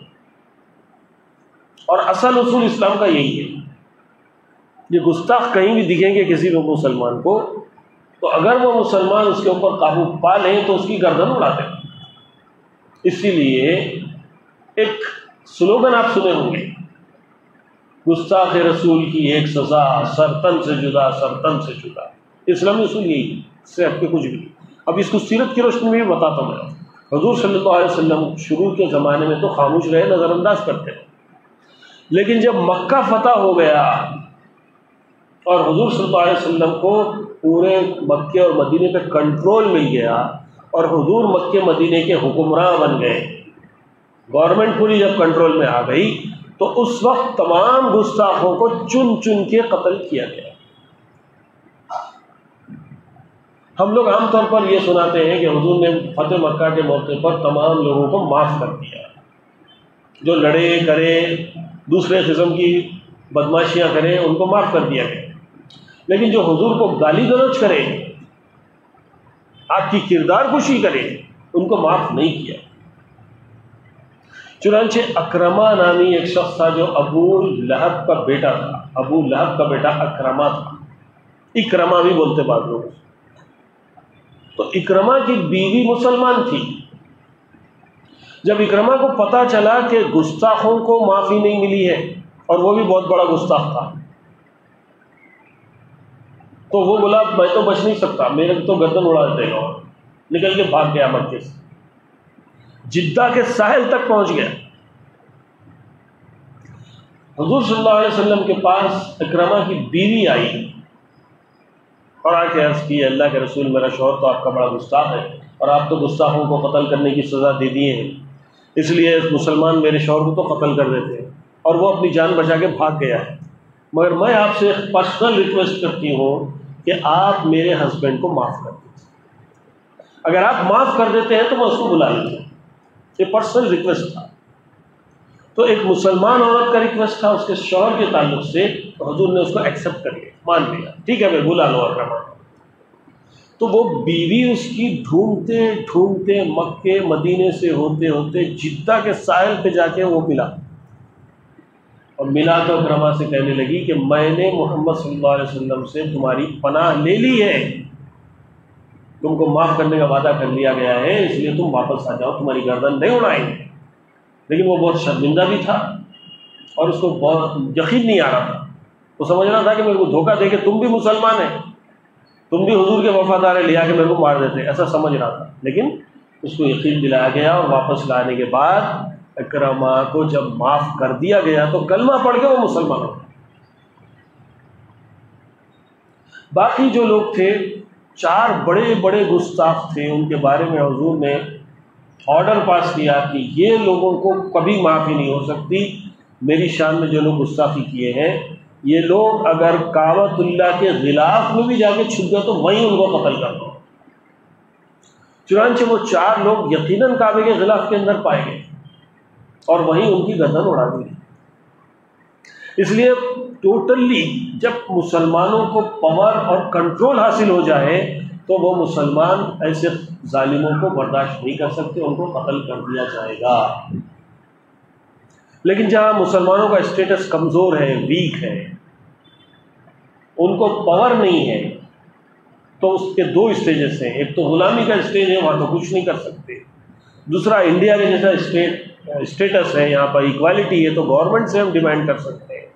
और असल उसूल इस्लाम का यही है, ये गुस्ताख कहीं भी दिखेंगे किसी को मुसलमान को, तो अगर वो मुसलमान उसके ऊपर काबू पा लें तो उसकी गर्दन उड़ा दें। इसीलिए एक स्लोगन आप सुने होंगे, गुस्ताख रसूल की एक सज़ा, सरतन से जुदा, सरतन से जुदा। इस्लामी उसूल यही है, इससे हटके कुछ भी। अब इसको सीरत की रोशनी में भी बताता हूँ मैं। हुजूर सल्लल्लाहु अलैहि वसल्लम शुरू के ज़माने में तो खामोश रहे, नज़रअंदाज करते हैं, लेकिन जब मक्का फतह हो गया और हुजूर सल्लल्लाहु अलैहि वसल्लम को पूरे मक्के और मदीने पे कंट्रोल मिल गया और हुजूर मक्के मदीने के हुक्मरान बन गए, गवर्नमेंट पूरी जब कंट्रोल में आ गई, तो उस वक्त तमाम गुस्ताखों को चुन चुन के कत्ल किया गया। हम लोग आमतौर पर यह सुनाते हैं कि हुजूर ने फतेह मक्का के मौके पर तमाम लोगों को माफ़ कर दिया। जो लड़े करे, दूसरे किस्म की बदमाशियाँ करें, उनको माफ़ कर दिया गया। लेकिन जो हुजूर को गाली गलौज करे, आपकी किरदार कुशी करे, उनको माफ़ नहीं किया। चुनांचे अक्रमा नामी एक शख्स था जो अबू लहब का बेटा था। अबू लहब का बेटा अक्रमा था, इक्रमा भी बोलते बाद लोग। तो इक्रमा की बीवी मुसलमान थी। जब इक्रमा को पता चला कि गुस्ताखों को माफ़ी नहीं मिली है, और वो भी बहुत बड़ा गुस्ताख था, तो वो बोला मैं तो बच नहीं सकता, मेरे तो गर्दन उड़ा देगा, और निकल के भाग गया मक्के से, जिद्दा के साहिल तक पहुंच गया। हुजूर सल्लल्लाहु अलैहि वसल्लम के पास इक्रमा की बीवी आई और आके अर्ज़ की, अल्लाह के रसूल, मेरा शौहर तो आपका बड़ा गुस्ताख है, और आप तो गुस्ताखों को कत्ल करने की सज़ा दे दिए हैं, इसलिए मुसलमान मेरे शौहर को तो कत्ल कर देते हैं, और वो अपनी जान बचा के भाग गया है। मगर मैं आपसे एक पर्सनल रिक्वेस्ट करती हूँ कि आप मेरे हस्बैंड को माफ़ कर दीजिए। अगर आप माफ़ कर देते हैं तो मैं उसको बुला लूँगा। ये पर्सनल रिक्वेस्ट था। तो एक मुसलमान औरत का रिक्वेस्ट था उसके शौहर के ताल्लुक से, तो हुजूर ने उसको एक्सेप्ट कर लिया, मान लिया, ठीक है भाई बुला लो अक्रमा। तो वो बीवी उसकी ढूंढते ढूंढते मक्के मदीने से होते होते जिद्दा के साहिल पे जाके वो मिला, और मिला तो अक्रमा से कहने लगी कि मैंने मोहम्मद सल्लल्लाहु अलैहि वसल्लम से तुम्हारी पनाह ले ली है, तुमको माफ़ करने का वादा कर लिया गया है, इसलिए तुम वापस आ जाओ, तुम्हारी गर्दन नहीं उड़ाएंगे। लेकिन वो बहुत शर्मिंदा भी था और उसको बहुत यकीन नहीं आ रहा था। वो समझ रहा था कि मेरे को धोखा दे के तुम भी मुसलमान है, तुम भी हुजूर के वफादार है, लिया के मेरे को मार देते, ऐसा समझ रहा था। लेकिन उसको यकीन दिलाया गया, और वापस लाने के बाद इक्रमा को जब माफ़ कर दिया गया तो कलमा पढ़ के वो मुसलमान हो गया। बाकी जो लोग थे, 4 बड़े बड़े गुस्ताख थे, उनके बारे में हुजूर ने ऑर्डर पास किया कि ये लोगों को कभी माफ़ी नहीं हो सकती। मेरी शान में जो लोग गुस्ताखी किए हैं, ये लोग अगर काबतुल्लाह के गिलाफ में भी जाके छुप गए तो वहीं उनको कत्ल कर दो। चुनांचे वो 4 लोग यकीनन काबे के गिलाफ के अंदर पाए गए और वहीं उनकी गर्दन उड़ा दी। इसलिए टोटली जब मुसलमानों को पावर और कंट्रोल हासिल हो जाए तो वो मुसलमान ऐसे जालिमों को बर्दाश्त नहीं कर सकते, उनको कत्ल कर दिया जाएगा। लेकिन जहाँ मुसलमानों का स्टेटस कमज़ोर है, वीक है, उनको पावर नहीं है, तो उसके 2 स्टेजेस हैं। एक तो गुलामी का स्टेज है, वहाँ तो कुछ नहीं कर सकते। दूसरा इंडिया के जैसा स्टेटस है, यहाँ पर इक्वालिटी है, तो गवर्नमेंट से हम डिमांड कर सकते हैं।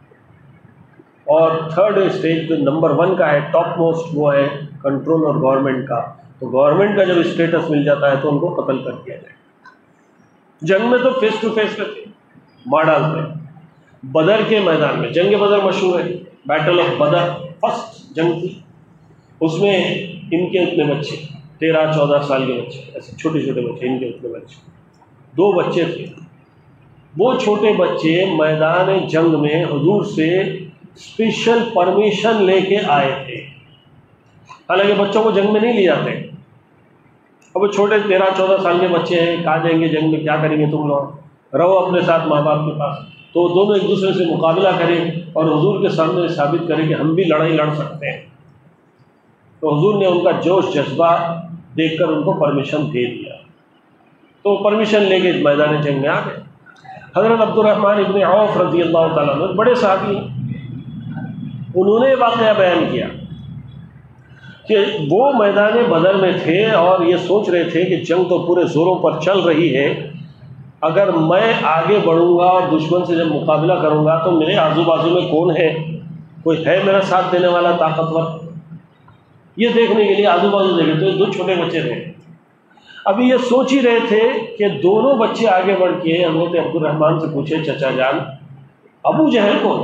और थर्ड स्टेज जो नंबर 1 का है, टॉप मोस्ट, वो है कंट्रोल और गवर्नमेंट का। तो गवर्नमेंट का जब स्टेटस मिल जाता है तो उनको कत्ल कर दिया जाए। जंग में तो फेस टू फेस करते, मार डालते। बदर के मैदान में, जंग बदर मशहूर है, बैटल ऑफ बदर फर्स्ट जंग थी, उसमें इनके उतने बच्चे, 13-14 साल के बच्चे, ऐसे छोटे छोटे बच्चे, इनके उतने बच्चे, 2 बच्चे थे। वो छोटे बच्चे मैदान जंग में हुजूर से स्पेशल परमिशन लेके आए थे। हालांकि बच्चों को जंग में नहीं ले जाते। अब वो छोटे 13-14 साल के बच्चे हैं, कहाँ जाएंगे जंग में, क्या करेंगे तुम लोग, रहो अपने साथ माँ बाप के पास। तो दोनों एक दूसरे से मुकाबला करें और हुजूर के सामने साबित करें कि हम भी लड़ाई लड़ सकते हैं। तो हुजूर ने उनका जोश जज्बा देखकर उनको परमिशन दे दिया। तो परमिशन लेके मैदान जंग में आ गए। हज़रत अब्दुर्रहमान इब्न औफ रज़ी अल्लाह ताला अन्हु बड़े सहाबी हैं, उन्होंने वाक़या बयान किया कि वो मैदान बदर में थे और ये सोच रहे थे कि जंग तो पूरे ज़ोरों पर चल रही है, अगर मैं आगे बढ़ूंगा और दुश्मन से जब मुकाबला करूंगा तो मेरे आजू बाजू में कौन है, कोई है मेरा साथ देने वाला ताकतवर। ये देखने के लिए आजू बाजू देखे तो 2 छोटे बच्चे थे। अभी ये सोच ही रहे थे कि दोनों बच्चे आगे बढ़ के हज़रत अब्दुर्रहमान से पूछे, चचा जान अबू जहल कौन?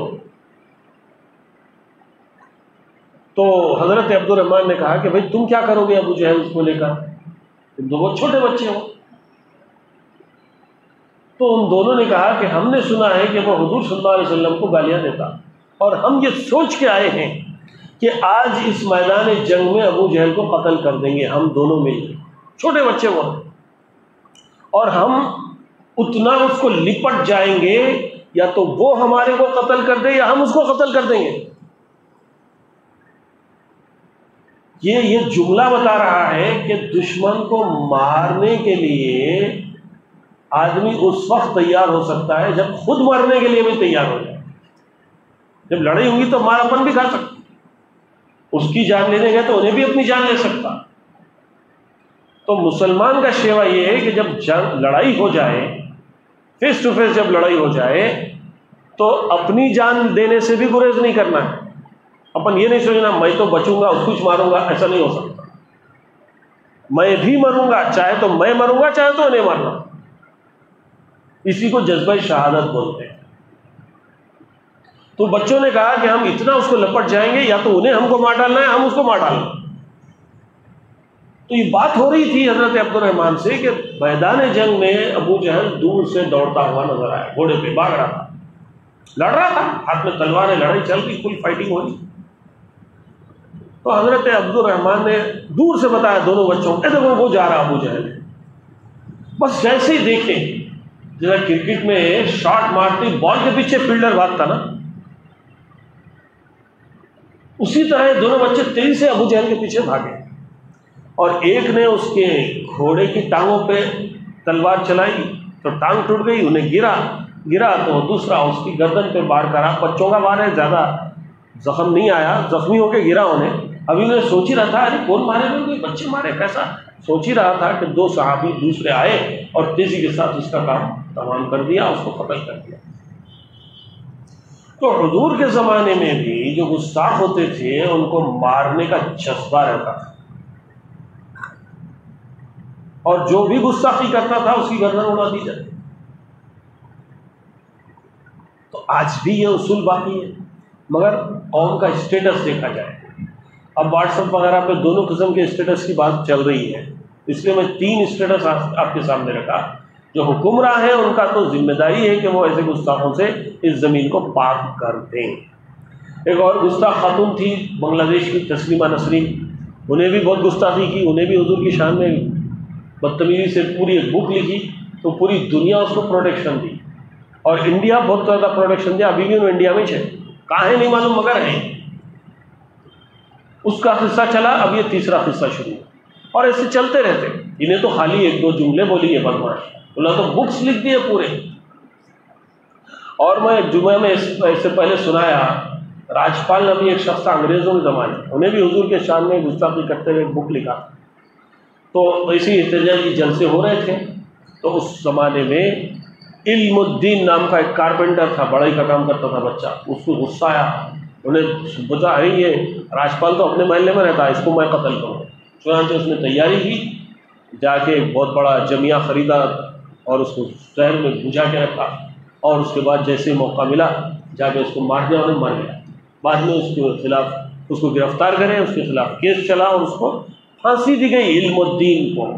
तो हज़रत अब्दुर्रहमान ने कहा कि भाई तुम क्या करोगे अबू जहल को लेकर, तुम तो बहुत छोटे बच्चे हो। तो उन दोनों ने कहा कि हमने सुना है कि वो हुजूर सल्लल्लाहु अलैहि वसल्लम को गालियाँ देता, और हम ये सोच के आए हैं कि आज इस मैदान जंग में अबू जहल को कत्ल कर देंगे हम दोनों मिलकर। छोटे बच्चे वो, और हम उतना उसको लिपट जाएंगे, या तो वो हमारे को कत्ल कर दे या हम उसको कत्ल कर देंगे। ये जुमला बता रहा है कि दुश्मन को मारने के लिए आदमी उस वक्त तैयार हो सकता है जब खुद मरने के लिए भी तैयार हो जाए। जब लड़ाई होगी तो मारापन भी खा सकता, उसकी जान लेने गए तो उन्हें भी अपनी जान ले सकता। तो मुसलमान का शेवा ये है कि जब लड़ाई हो जाए, फेस टू फेस जब लड़ाई हो जाए, तो अपनी जान देने से भी गुरेज नहीं करना है। अपन ये नहीं सोचना मैं तो बचूंगा उसको कुछ मारूंगा, ऐसा नहीं हो सकता। मैं भी मरूंगा, चाहे तो मैं मरूंगा चाहे तो उन्हें मारना। इसी को जज्बा शहादत बोलते हैं। तो बच्चों ने कहा कि हम इतना उसको लपट जाएंगे, या तो उन्हें हमको मार डालना है, हम उसको मार डालना। तो ये बात हो रही थी हजरत अब्दुर्रहमान से कि मैदान जंग में अबू जहल दूर से दौड़ता हुआ नजर आया, घोड़े पे भाग रहा था, लड़ रहा था, हाथ में तलवार है, लड़ाई चल रही, फुल फाइटिंग हो रही। तो हजरत अब्दुर्रहमान ने दूर से बताया दोनों बच्चों को, देखो वो जा रहा अबू जहल। बस जैसे ही देखे, जैसे क्रिकेट में शॉट मारती बॉल के पीछे फील्डर भागता ना, उसी तरह दोनों बच्चे तेजी से अबू जहल के पीछे भागे, और एक ने उसके घोड़े की टांगों पे तलवार चलाई तो टांग टूट गई, उन्हें गिरा तो दूसरा उसकी गर्दन पे वार करा। बच्चों का वार है, ज़्यादा जख्म नहीं आया, जख्मी होकर गिरा उन्हें। अभी उन्हें सोच ही रहा था अरे कौन मारे, कोई बच्चे मारे, कैसा सोच ही रहा था कि दो सहाबी दूसरे आए और तेजी के साथ उसका काम तमाम कर दिया, उसको कत्ल कर दिया। तो हुजूर के ज़माने में भी जो गुस्ताख होते थे उनको मारने का जज्बा रहता था, और जो भी गुस्ताखी करता था उसकी गर्दन उड़ा दी जाती। तो आज भी ये उसूल बाकी है, मगर कौम का स्टेटस देखा जाए। अब व्हाट्सएप वगैरह पे दोनों किस्म के स्टेटस की बात चल रही है, इसलिए मैं 3 स्टेटस आपके सामने रखा। जो हुक्मरां हैं उनका तो जिम्मेदारी है कि वो ऐसे गुस्ताखों से इस ज़मीन को पाक कर दें। एक और गुस्ताख खातून थी बांग्लादेश की, तस्लीमा नसरीन, उन्हें भी बहुत गुस्ताखी की, उन्हें भी हुजूर की शान में बदतमीजी से पूरी एक बुक लिखी, तो पूरी दुनिया उसको प्रोटेक्शन दी, और इंडिया बहुत ज़्यादा प्रोटेक्शन दिया। अभी भी वो इंडिया में है, कहाँ है नहीं मालूम, मगर है। उसका किस्सा चला, अब ये तीसरा किस्सा शुरू, और ऐसे चलते रहते। इन्हें तो खाली 1-2 जुमले बोली है बदमाश, उन्होंने तो बुक्स लिख दिए पूरे। और मैं जुमे में इससे पहले सुनाया, राजपाल नामी एक शख्स था अंग्रेज़ों के ज़माने, उन्हें भी हुजूर के शान में गुस्ताखी करते हुए एक बुक लिखा। तो ऐसी इhtजाजी जलसे हो रहे थे, तो उस ज़माने में इल्मुद्दीन नाम का एक कारपेंटर था, बढ़ाई का काम करता था बच्चा, उसको गुस्सा आया, उन्हें बता अरे ये राजपाल तो अपने महल्ले में रहता है, इसको मैं कत्ल करूँ। चुनांचे उसने तैयारी की, जाके बहुत बड़ा जमिया ख़रीदा और उसको शहर में बुझा के रखा, और उसके बाद जैसे मौका मिला जाके उसको मार दिया, उन्हें मर गया। बाद में उसके खिलाफ उसको गिरफ्तार करें, उसके खिलाफ केस चला और उसको फांसी दी गई इल्मुद्दीन को।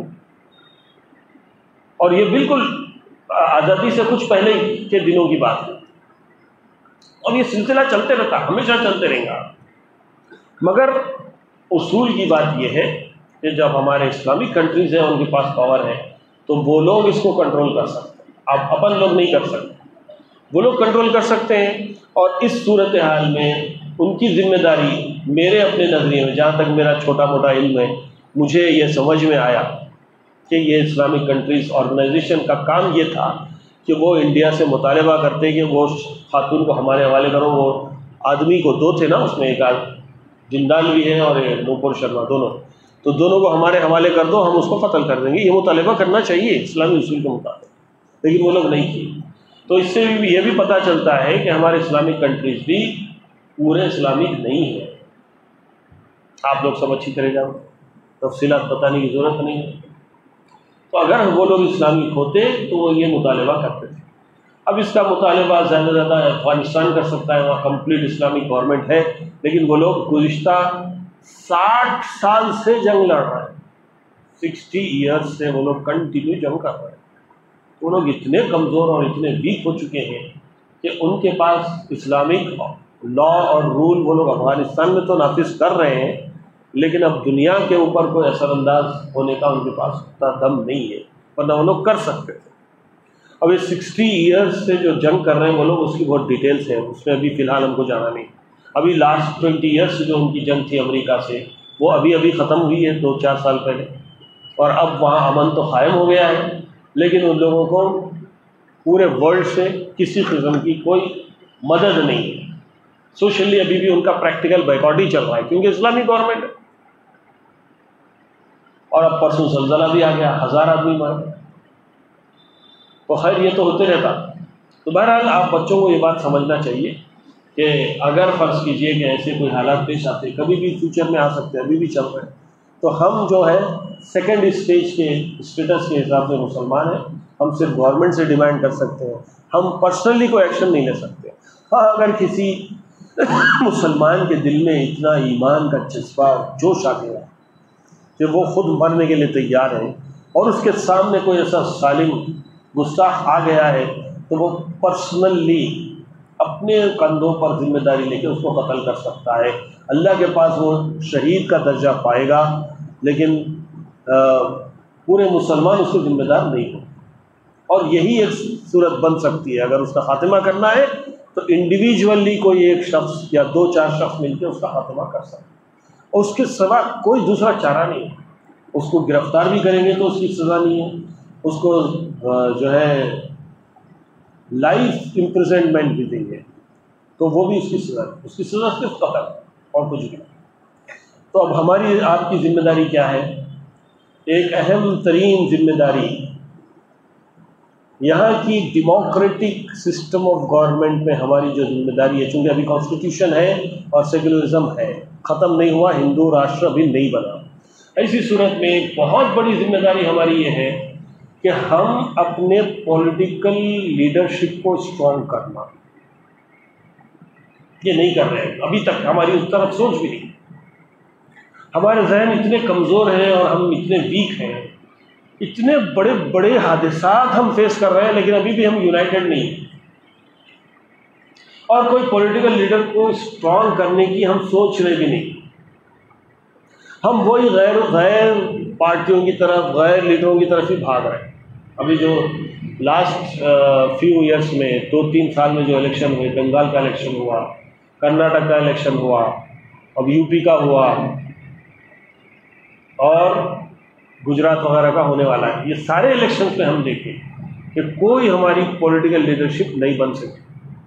और ये बिल्कुल आज़ादी से कुछ पहले के दिनों की बात है, और ये सिलसिला चलते रहता, हमेशा चलते रहेगा। मगर उसूल की बात यह है कि जब हमारे इस्लामिक कंट्रीज़ हैं उनके पास पावर है, तो वो लोग इसको कंट्रोल कर सकते हैं, अब अपन लोग नहीं कर सकते, वो लोग कंट्रोल कर सकते हैं। और इस सूरत हाल में उनकी जिम्मेदारी, मेरे अपने नज़रिए में जहाँ तक मेरा छोटा मोटा इल्म है, मुझे ये समझ में आया कि ये इस्लामिक कंट्रीज़ ऑर्गेनाइजेशन का काम ये था कि वो इंडिया से मुतालबा करते कि वो खातून को हमारे हवाले करो। वो आदमी को 2 थे ना, उसमें एक जिंदाल भी है और नूपुर शर्मा, दोनों, तो दोनों को हमारे हवाले कर दो, हम उसको कत्ल कर देंगे। ये मुतालबा करना चाहिए इस्लामी उसूल के मुताबिक, लेकिन वो लोग नहीं किए। तो इससे भी ये भी पता चलता है कि हमारे इस्लामिक कंट्रीज़ भी पूरे इस्लामिक नहीं है। आप लोग सब अच्छी तरह जाओ, तफसीलात बताने की ज़रूरत नहीं है। तो अगर वो लोग इस्लामिक होते तो वो ये मुतालबा करते थे। अब इसका मुतालबा ज़्यादा से ज़्यादा अफ़गानिस्तान कर सकता है, वहाँ कंप्लीट इस्लामिक गवर्नमेंट है, लेकिन वो लोग गुज़िश्ता 60 साल से जंग लड़ रहे हैं, 60 ईयर्स से वो लोग कंटिन्यू जंग कर रहे हैं। वो लोग इतने कमज़ोर और इतने वीक हो चुके हैं कि उनके पास इस्लामिक लॉ और रूल वो लोग अफ़गानिस्तान में तो नाफिज कर रहे हैं, लेकिन अब दुनिया के ऊपर कोई असरअंदाज होने का उनके पास उतना दम नहीं है, वरना वो लोग कर सकते थे। अब ये 60 ईयर्स से जो जंग कर रहे हैं वो लोग, उसकी बहुत डिटेल्स है, उसमें अभी फ़िलहाल हमको जाना नहीं। अभी लास्ट 20 ईयर्स से जो उनकी जंग थी अमेरिका से, वो अभी अभी ख़त्म हुई है 2-4 साल पहले, और अब वहाँ अमन तो कायम हो गया है, लेकिन उन लोगों को पूरे वर्ल्ड से किसी किस्म की कोई मदद नहीं है। सोशली अभी भी उनका प्रैक्टिकल बाइकॉट ही चल रहा है, क्योंकि इस्लामिक गवर्नमेंट है। और अब परसों ज़लज़ला भी आ गया, 1000 आदमी मारे। तो खैर ये तो होते रहता। तो बहरहाल आप बच्चों को ये बात समझना चाहिए कि अगर फ़र्ज़ कीजिए कि ऐसे कोई हालात पेश आते, कभी भी फ्यूचर में आ सकते हैं, अभी भी चल रहे हैं, तो हम जो है सेकंड स्टेज के स्टेटस के हिसाब से मुसलमान हैं। हम सिर्फ गवर्नमेंट से डिमांड कर सकते हैं, हम पर्सनली कोई एक्शन नहीं ले सकते। हाँ, अगर किसी मुसलमान के दिल में इतना ईमान का जज्बा जोश आ गया कि वो खुद मरने के लिए तैयार है, और उसके सामने कोई ऐसा सालिम गुस्ताख आ गया है, तो वो पर्सनली अपने कंधों पर जिम्मेदारी लेके उसको कत्ल कर सकता है। अल्लाह के पास वो शहीद का दर्जा पाएगा, लेकिन पूरे मुसलमान उसके ज़िम्मेदार नहीं हो। और यही एक सूरत बन सकती है, अगर उसका खात्मा करना है तो इंडिविजुअली कोई एक शख्स या 2-4 शख्स मिलकर उसका खात्मा कर सकते हैं, और उसके सिवा कोई दूसरा चारा नहीं है। उसको गिरफ्तार भी करेंगे तो उसकी सज़ा नहीं है, उसको जो है लाइफ इम्प्रिजनमेंट भी देंगे तो वो भी उसकी सज़ा सिर्फ कत्ल और कुछ भी। तो अब हमारी आपकी ज़िम्मेदारी क्या है? एक अहम तरीन ज़िम्मेदारी यहाँ की डेमोक्रेटिक सिस्टम ऑफ गवर्नमेंट में हमारी जो जिम्मेदारी है, चूँकि अभी कॉन्स्टिट्यूशन है और सेकुलरिज्म है, ख़त्म नहीं हुआ, हिंदू राष्ट्र अभी नहीं बना, ऐसी सूरत में बहुत बड़ी जिम्मेदारी हमारी ये है कि हम अपने पॉलिटिकल लीडरशिप को स्ट्रॉन्ग करना, ये नहीं कर रहे हैं अभी तक। हमारी उस तरफ सोच भी नहीं, हमारे जहन इतने कमज़ोर हैं और हम इतने वीक हैं, इतने बड़े बड़े हादसात हम फेस कर रहे हैं, लेकिन अभी भी हम यूनाइटेड नहीं हैं। और कोई पॉलिटिकल लीडर को स्ट्रॉन्ग करने की हम सोच रहे भी नहीं। हम वही गैर पार्टियों की तरफ, गैर लीडरों की तरफ ही भाग रहे हैं। अभी जो लास्ट फ्यू ईयर्स में 2-3 साल में जो इलेक्शन हुए, बंगाल का इलेक्शन हुआ, कर्नाटक का इलेक्शन हुआ, अब यूपी का हुआ, और गुजरात वगैरह का होने वाला है, ये सारे इलेक्शंस में हम देखें कि कोई हमारी पॉलिटिकल लीडरशिप नहीं बन सकी।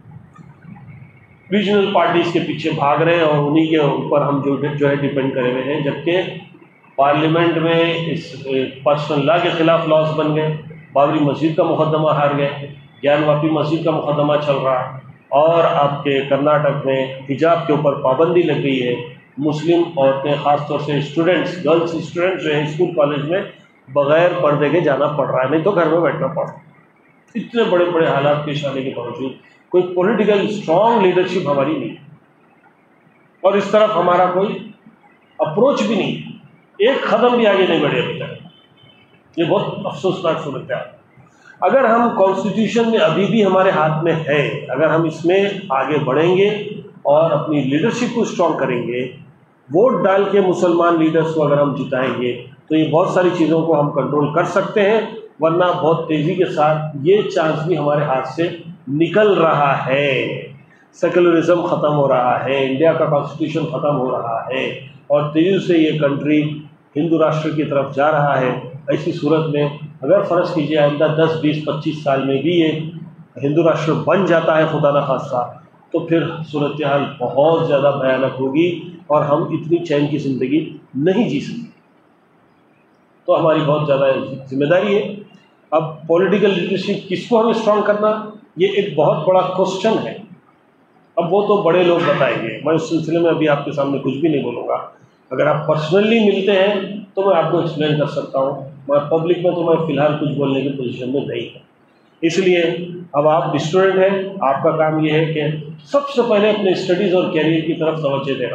रीजनल पार्टीज़ के पीछे भाग रहे हैं और उन्हीं के ऊपर हम जो है डिपेंड करे हुए हैं, जबकि पार्लियामेंट में इस पर्सनल लॉ के ख़िलाफ़ लॉस बन गए, बाबरी मस्जिद का मुकदमा हार गए, ज्ञानवापी मस्जिद का मुकदमा चल रहा, और आपके कर्नाटक में हिजाब के ऊपर पाबंदी लग गई है। मुस्लिम औरतें, ख़ासतौर से स्टूडेंट्स, गर्ल्स स्टूडेंट्स जो है स्कूल कॉलेज में बग़ैर पर्दे के जाना पड़ रहा है, नहीं तो घर में बैठना पड़ रहा है। इतने बड़े बड़े हालात पेश आने के बावजूद कोई पॉलिटिकल स्ट्रॉन्ग लीडरशिप हमारी नहीं, और इस तरफ हमारा कोई अप्रोच भी नहीं, एक कदम भी आगे नहीं बढ़े अभी तक। ये बहुत अफसोसनाक सूरत है। अगर हम कॉन्स्टिट्यूशन में अभी भी हमारे हाथ में है, अगर हम इसमें आगे बढ़ेंगे और अपनी लीडरशिप को स्ट्रॉन्ग करेंगे, वोट डाल के मुसलमान लीडर्स को अगर हम जिताएंगे, तो ये बहुत सारी चीज़ों को हम कंट्रोल कर सकते हैं। वरना बहुत तेज़ी के साथ ये चांस भी हमारे हाथ से निकल रहा है। सेकुलरिज्म ख़त्म हो रहा है, इंडिया का कॉन्स्टिट्यूशन ख़त्म हो रहा है, और तेज़ी से ये कंट्री हिंदू राष्ट्र की तरफ जा रहा है। ऐसी सूरत में अगर फ़र्ज़ कीजिए आइंदा 10, 20, 25 साल में भी ये हिंदू राष्ट्र बन जाता है खुदा न खास्ता, तो फिर सूरत हाल बहुत ज़्यादा भयानक होगी और हम इतनी चैन की ज़िंदगी नहीं जी सकते। तो हमारी बहुत ज़्यादा जिम्मेदारी है। अब पॉलिटिकल लीडरशिप किसको हमें स्ट्रॉन्ग करना, ये एक बहुत बड़ा क्वेश्चन है। अब वो तो बड़े लोग बताएंगे, मैं उस सिलसिले में अभी आपके सामने कुछ भी नहीं बोलूँगा। अगर आप पर्सनली मिलते हैं तो मैं आपको एक्सप्लेन कर सकता हूँ, मैं पब्लिक में तो मैं फ़िलहाल कुछ बोलने की पोजीशन में नहीं हूँ। इसलिए अब आप स्टूडेंट हैं, आपका काम ये है कि सबसे पहले अपने स्टडीज़ और कैरियर की तरफ तवज्जो देना।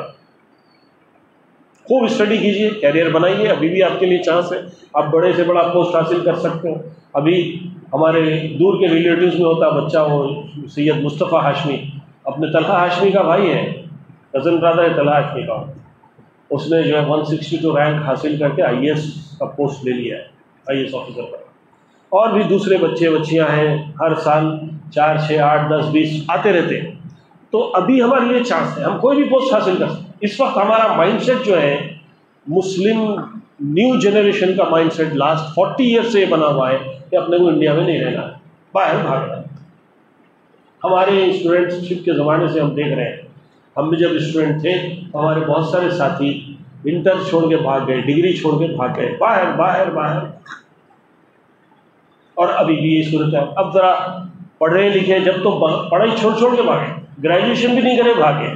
खूब स्टडी कीजिए, कैरियर बनाइए, अभी भी आपके लिए चांस है, आप बड़े से बड़ा पोस्ट हासिल कर सकते हो। अभी हमारे दूर के रिलेटिव्स में होता बच्चा, वो सैयद मुस्तफ़ा हाशमी, अपने तलहा हाशमी का भाई है, कज़न ब्रदर है तलहा हाशमी का। उसने जो है 162 रैंक हासिल करके IAS का पोस्ट ले लिया है, IAS ऑफिसर का। और भी दूसरे बच्चे बच्चियां हैं, हर साल 4, 6, 8, 10, 20 आते रहते हैं। तो अभी हमारे लिए चांस है, हम कोई भी पोस्ट हासिल कर सकते हैं। इस वक्त हमारा माइंडसेट जो है, मुस्लिम न्यू जनरेशन का माइंडसेट लास्ट 40 ईयर से बना हुआ है कि अपने को इंडिया में नहीं रहना है, बाहर भागना है। हमारे स्टूडेंटशिप के ज़माने से हम देख रहे हैं, हम भी जब स्टूडेंट थे तो हमारे बहुत सारे साथी इंटर छोड़ के भाग गए, डिग्री छोड़ के भाग गए, बाहर बाहर बाहर। और अभी भी ये सूरत है। अब ज़रा पढ़े लिखे, जब तो पढ़ाई छोड़ छोड़ के भागे, ग्रेजुएशन भी नहीं करे भागे,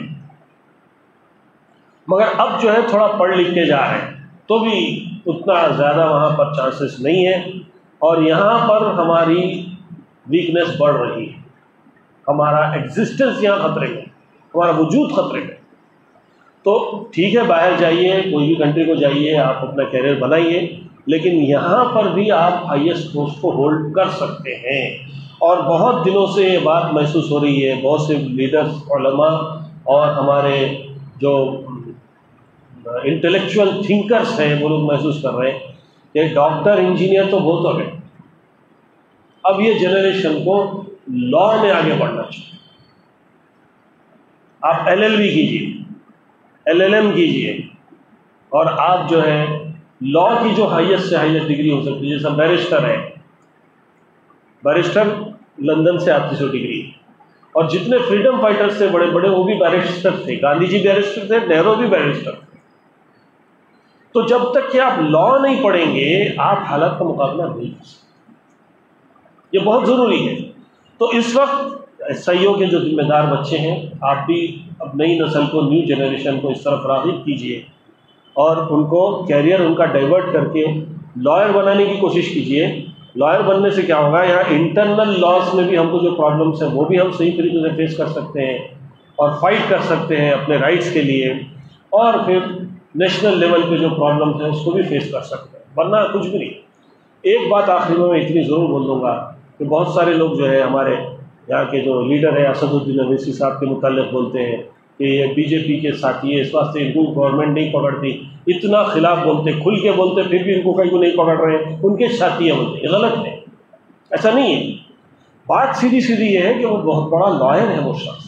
मगर अब जो है थोड़ा पढ़ लिख के जा रहे हैं तो भी उतना ज़्यादा वहाँ पर चांसेस नहीं है। और यहाँ पर हमारी वीकनेस बढ़ रही है, हमारा एग्जिस्टेंस यहाँ खतरे में, हमारा वजूद खतरे में। तो ठीक है, बाहर जाइए, कोई भी कंट्री को जाइए, आप अपना कैरियर बनाइए, लेकिन यहाँ पर भी आप हाईएस्ट पोस्ट को होल्ड कर सकते हैं। और बहुत दिनों से ये बात महसूस हो रही है, बहुत से लीडर्स, उलमा और हमारे जो इंटेलेक्चुअल थिंकर्स हैं वो लोग महसूस कर रहे हैं कि डॉक्टर इंजीनियर तो बहुत हो गए, अब ये जनरेशन को लॉ में आगे बढ़ना चाहिए। आप LLB कीजिए, LLM कीजिए, और आप जो है लॉ की जो हाईएस्ट से हाईएस्ट डिग्री हो सकती है, जैसा बैरिस्टर है, बैरिस्टर लंदन से आती सो डिग्री, और जितने फ्रीडम फाइटर्स थे बड़े बड़े वो भी बैरिस्टर थे, गांधी जी बैरिस्टर थे, नेहरू भी बैरिस्टर थे। तो जब तक कि आप लॉ नहीं पढ़ेंगे आप हालात का मुकाबला नहीं कर सकते, ये बहुत ज़रूरी है। तो इस वक्त SIO के जो जिम्मेदार बच्चे हैं, आप भी अब नई नस्ल को, न्यू जनरेशन को इस तरफ राग़िब कीजिए और उनको कैरियर उनका डाइवर्ट करके लॉयर बनाने की कोशिश कीजिए। लॉयर बनने से क्या होगा, यहाँ इंटरनल लॉस में भी हमको जो प्रॉब्लम्स हैं वो भी हम सही तरीके से फेस कर सकते हैं और फाइट कर सकते हैं अपने राइट्स के लिए, और फिर नेशनल लेवल पे जो प्रॉब्लम्स हैं उसको भी फेस कर सकते हैं, वरना कुछ भी नहीं। एक बात आखिरी में मैं इतनी ज़रूर बोल दूँगा कि बहुत सारे लोग जो है, हमारे यहाँ के जो लीडर है असदुद्दीन अवैसी साहब के मुताल्लिक़ बोलते हैं कि ये BJP के साथी है, इस वास्ते इनको गवर्नमेंट नहीं पकड़ती, इतना खिलाफ बोलते, खुल के बोलते, फिर भी इनको कहीं को नहीं पकड़ रहे हैं, उनके साथी है बोलते। ये गलत है, ऐसा नहीं है। बात सीधी सीधी ये है कि वो बहुत बड़ा लॉयर है वो शख्स,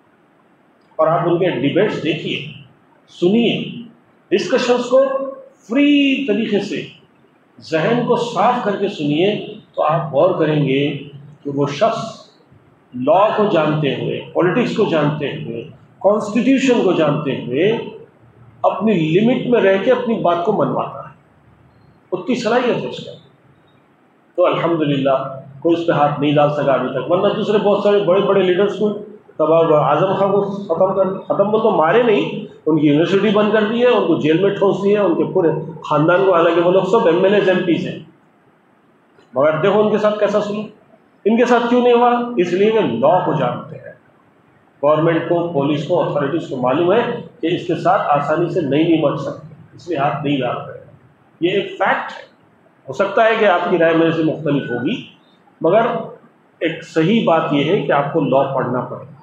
और आप उनके डिबेट्स देखिए, सुनिए, डिस्कशंस को फ्री तरीके से, जहन को साफ करके सुनिए, तो आप गौर करेंगे कि वो शख्स लॉ को जानते हुए, पॉलिटिक्स को जानते हुए, कॉन्स्टिट्यूशन को जानते हुए अपनी लिमिट में रह के अपनी बात को मनवाता है, उतनी सलाहियत है उसका। तो अल्हम्दुलिल्लाह कोई उस पर हाथ नहीं डाल सका अभी तक, वरना दूसरे बहुत सारे बड़े बड़े लीडर्स को तबाह, आजम खान को ख़त्म बोल तो मारे नहीं, उनकी यूनिवर्सिटी बंद कर दी है, उनको जेल में ठोस दिया, उनके पूरे ख़ानदान को, हालांकि वो लोग सब MLAs MPs हैं, मगर देखो उनके साथ कैसा सुनो। इनके साथ क्यों नहीं हुआ? इसलिए कि लॉ को जानते हैं, गवर्नमेंट को, पुलिस को, अथॉरिटीज़ को मालूम है कि इसके साथ आसानी से नहीं निपट सकते, इसलिए हाथ नहीं डाल रहे। ये एक फैक्ट है। हो सकता है कि आपकी राय मेरे से मुख्तलिफ होगी, मगर एक सही बात यह है कि आपको लॉ पढ़ना पड़ेगा।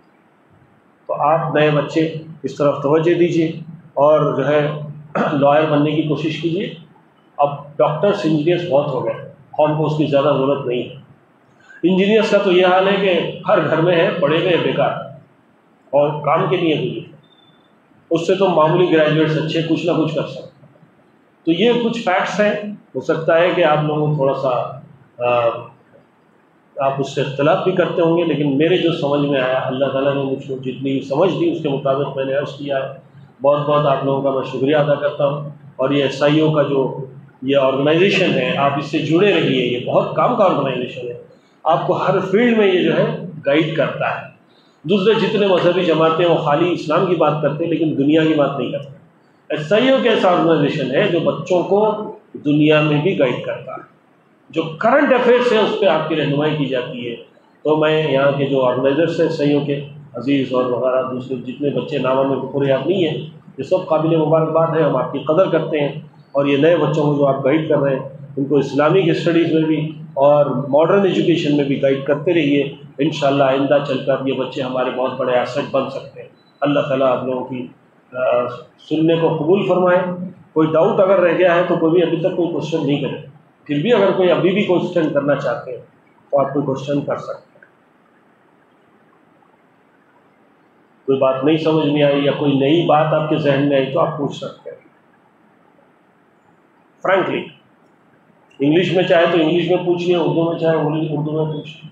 तो आप नए बच्चे इस तरफ तवज्जो दीजिए और जो है लॉयर बनने की कोशिश कीजिए। अब डॉक्टर्स, इंजीनियर्स बहुत हो गए, कौन को उसकी ज़्यादा ज़रूरत नहीं है। इंजीनियर्स का तो ये हाल है कि हर घर में है, पढ़े हुए बेकार और काम के लिए हुई, उससे तो मामूली ग्रेजुएट्स अच्छे कुछ ना कुछ कर सकते हैं। तो ये कुछ फैक्ट्स हैं। हो सकता है कि आप लोगों को थोड़ा सा आप उससे इख्तलाफ भी करते होंगे, लेकिन मेरे जो समझ में आया, अल्लाह ताला ने मुझको जितनी समझ दी उसके मुताबिक मैंने अर्ज़ किया है। बहुत बहुत आप लोगों का मैं शुक्रिया अदा करता हूँ। और ये SIO का जो ये ऑर्गेनाइजेशन है, आप इससे जुड़े रहिए, ये बहुत काम का ऑर्गेनाइजेशन है, आपको हर फील्ड में ये जो है गाइड करता है। दूसरे जितने मजहबी जमातें हैं वो खाली इस्लाम की बात करते हैं लेकिन दुनिया की बात नहीं करते। SIO के ऐसा ऑर्गेनाइजेशन है जो बच्चों को दुनिया में भी गाइड करता है, जो करंट अफेयर्स है उस पर आपकी रहनुमाई की जाती है। तो मैं यहाँ के जो ऑर्गेनाइजर्स हैं SIO के, अजीज़ और वगैरह दूसरे जितने बच्चे, नाम में पूरे याद नहीं है, ये सब काबिल मुबारकबाद है, हम आपकी कदर करते हैं। और ये नए बच्चों को जो आप गाइड कर रहे हैं, उनको इस्लामिक स्टडीज़ में भी और मॉडर्न एजुकेशन में भी गाइड करते रहिए। इंशाअल्लाह आइंदा चलकर ये बच्चे हमारे बहुत बड़े एसेट बन सकते हैं। अल्लाह ताला आप लोगों की सुनने को कबूल फरमाए। कोई डाउट अगर रह गया है तो कोई भी अभी तक कोई क्वेश्चन नहीं करे। फिर भी अगर कोई अभी भी क्वेश्चन करना चाहते हैं तो आप कोई क्वेश्चन कर सकते हैं। कोई बात नहीं समझ में आई या कोई नई बात आपके जहन में आई तो आप पूछ सकते हैं फ्रैंकली। इंग्लिश में चाहे तो इंग्लिश में पूछिए, उर्दू में चाहे उर्दू में पूछिए।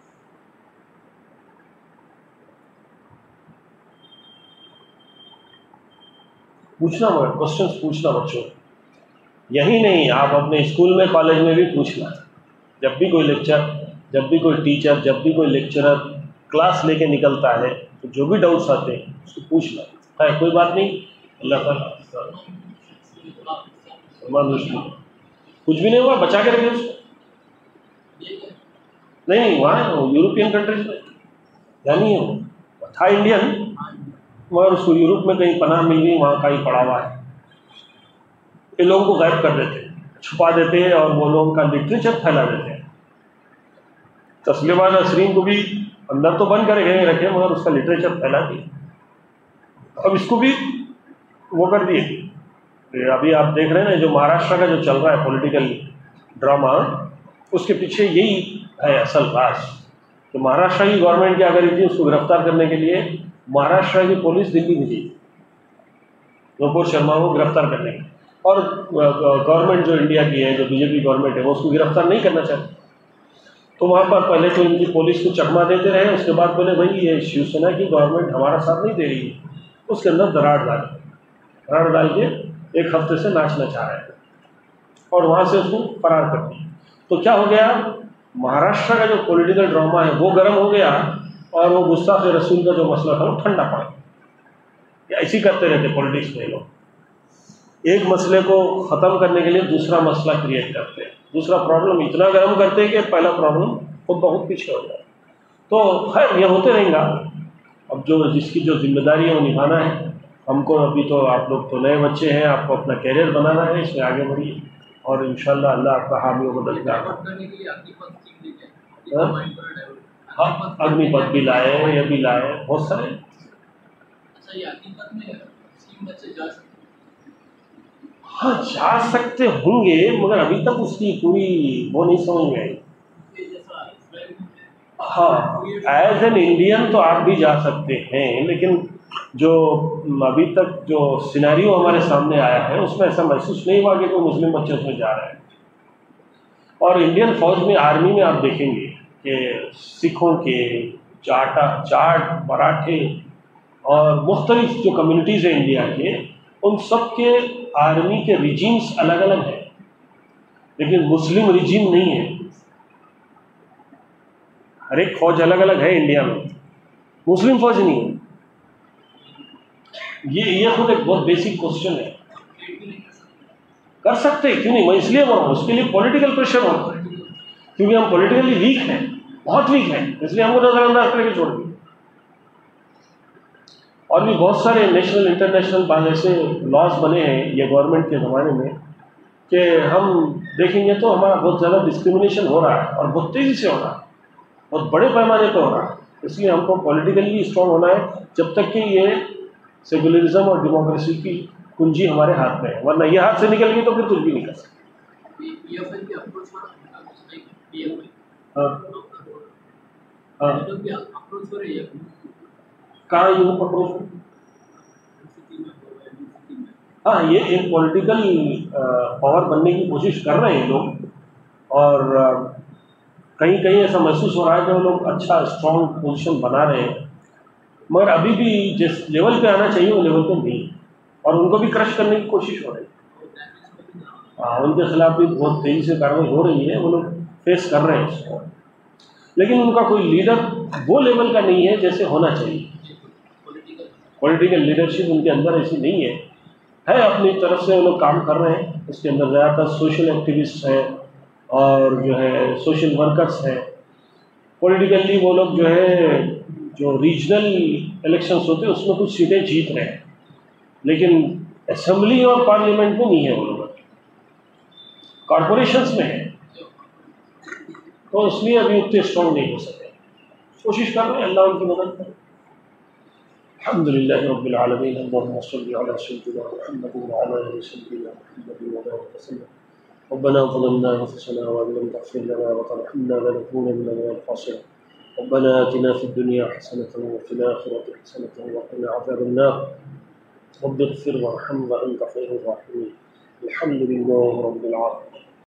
पूछना, मगर क्वेश्चंस पूछना बच्चों, यही नहीं, आप अपने स्कूल में कॉलेज में भी पूछना। जब भी कोई लेक्चर, जब भी कोई टीचर, जब भी कोई लेक्चरर क्लास लेके निकलता है तो जो भी डाउट्स आते हैं उसको पूछना है। कोई बात नहीं, अल्लाह ताला कुछ भी नहीं हुआ, बचा के रखिए उसको। नहीं, वहाँ यूरोपियन कंट्रीज में जानी है, वो था इंडियन, मगर उसको यूरोप में कहीं पनाह मिल गई, वहाँ कहीं पड़ा हुआ है। ये लोगों को गायब कर देते, छुपा देते हैं और वो लोगों का लिटरेचर फैला देते हैं। तस्लीमा नसरीन को भी अंदर तो बंद करके रखे, मगर उसका लिटरेचर फैला दिया। अब इसको भी वो कर दिए। अभी आप देख रहे हैं ना, जो महाराष्ट्र का जो चल रहा है पॉलिटिकल ड्रामा, उसके पीछे यही है असल राज। तो महाराष्ट्र की गवर्नमेंट क्या करी थी, उसको गिरफ्तार करने के लिए महाराष्ट्र की पुलिस दिल्ली भेजी नुपुर शर्मा को गिरफ्तार करने की, और गवर्नमेंट जो इंडिया की है, जो बीजेपी गवर्नमेंट है, वो उसको गिरफ्तार नहीं करना चाहती। तो वहाँ पर पहले तो इनकी पुलिस को चकमा देते रहे, उसके बाद बोले भाई ये शिवसेना की गवर्नमेंट हमारा साथ नहीं दे रही है, उसके अंदर दरार डाल के एक हफ्ते से नाचना चाह रहे हैं और वहाँ से उसको फरार कर दिया। तो क्या हो गया, महाराष्ट्र का जो पॉलिटिकल ड्रामा है वो गर्म हो गया और वो गुस्ताख रसूल का जो मसला था वो ठंडा पड़ गया। ऐसी करते रहते पॉलिटिक्स में लोग, एक मसले को ख़त्म करने के लिए दूसरा मसला क्रिएट करते हैं, दूसरा प्रॉब्लम इतना गर्म करते हैं कि पहला प्रॉब्लम खुद बहुत पीछे हो जाए। तो खैर ये होते रहेगा। अब जो जिसकी जो जिम्मेदारी है वो निभाना है हमको। अभी तो आप लोग तो नए बच्चे हैं, आपको अपना कैरियर बनाना है, इसमें आगे बढ़िए और इंशाल्लाह अल्लाह आपका हामी व मदद करेगा। हाँ, अग्निपथ भी लाए, ये भी लाए, बहुत सारे। हाँ, जा सकते होंगे, मगर अभी तक उसकी पूरी वो नहीं समझ में आई। हाँ, एज एन इंडियन तो आप भी जा सकते हैं, लेकिन जो अभी तक जो सिनेरियो हमारे सामने आया है उसमें ऐसा महसूस नहीं हुआ कि कोई मुस्लिम बच्चे उसमें जा रहे हैं। और इंडियन फौज में, आर्मी में आप देखेंगे कि सिखों के, जाट, मराठे और मुख्तलिफ जो कम्युनिटीज़ हैं इंडिया के, उन सब के आर्मी के रिजीम्स अलग अलग हैं, लेकिन मुस्लिम रिजीम नहीं है। हर एक फौज अलग अलग है इंडिया में, मुस्लिम फौज नहीं है। ये खुद एक बहुत बेसिक क्वेश्चन है। कर सकते हैं, क्यों नहीं, मैं इसलिए बोल रहा हूँ, उसके लिए पॉलिटिकल प्रेशर होता है, क्योंकि हम पॉलिटिकली वीक हैं, बहुत वीक हैं, इसलिए हमको नजरअंदाज करके छोड़ दिया। और भी बहुत सारे नेशनल इंटरनेशनल ऐसे लॉज बने हैं ये गवर्नमेंट के ज़माने में कि हम देखेंगे तो हमारा बहुत ज़्यादा डिस्क्रिमिनेशन हो रहा है और बहुत तेज़ी से हो रहा है, बहुत बड़े पैमाने पर हो रहा है। इसलिए हमको पॉलिटिकली स्ट्रॉन्ग होना है जब तक कि ये सेकुलरिज्म और डेमोक्रेसी की कुंजी हमारे हाथ में है, वरना ये हाथ से निकल गई तो फिर कुछ भी नहीं कर सकते। हाँ हाँ, कहाँ यूँ पकड़ो। हाँ, ये एक पॉलिटिकल पावर बनने की कोशिश कर रहे हैं लोग, और कहीं कहीं ऐसा महसूस हो रहा है कि वो लोग अच्छा स्ट्रॉन्ग पोजीशन बना रहे हैं, मगर अभी भी जिस लेवल पे आना चाहिए वो लेवल पे नहीं, और उनको भी क्रश करने की कोशिश हो रही है। हाँ, उनके खिलाफ भी बहुत तेज़ी से कार्रवाई हो रही है, वो लोग फेस कर रहे हैं इसको, लेकिन उनका कोई लीडर वो लेवल का नहीं है जैसे होना चाहिए। पॉलिटिकल लीडरशिप उनके अंदर ऐसी नहीं है। अपनी तरफ से वो लोग काम कर रहे हैं, इसके अंदर ज़्यादातर सोशल एक्टिविस्ट हैं और जो है सोशल वर्कर्स हैं। पॉलिटिकली वो लोग जो है, जो रीजनल इलेक्शंस होते हैं उसमें कुछ सीटें जीत रहे हैं, लेकिन असेंबली और पार्लियामेंट में नहीं है वो लोग, कॉरपोरेशंस में है, तो इसलिए अभी उतने स्ट्रॉन्ग नहीं हो सके। कोशिश कर रहे हैं, अल्लाह उनकी मदद करे। अल्हम्दुलिल्लाह रब्बिल आलमीन, अल्लाहुम्मा सल्लि अला सय्यिदिना मुहम्मद व अला आलि सय्यिदिना मुहम्मद व बारिक वसल्लम। ربنا ظلمنا أنفسنا وإن لم تغفر لنا وترحمنا لنكونن من الخاسرين. ربنا آتنا في الدنيا حسنة وفي الآخرة حسنة وقنا عذاب النار. رب اغفر وارحم وأنت خير الراحمين. الحمد لله رب العالمين.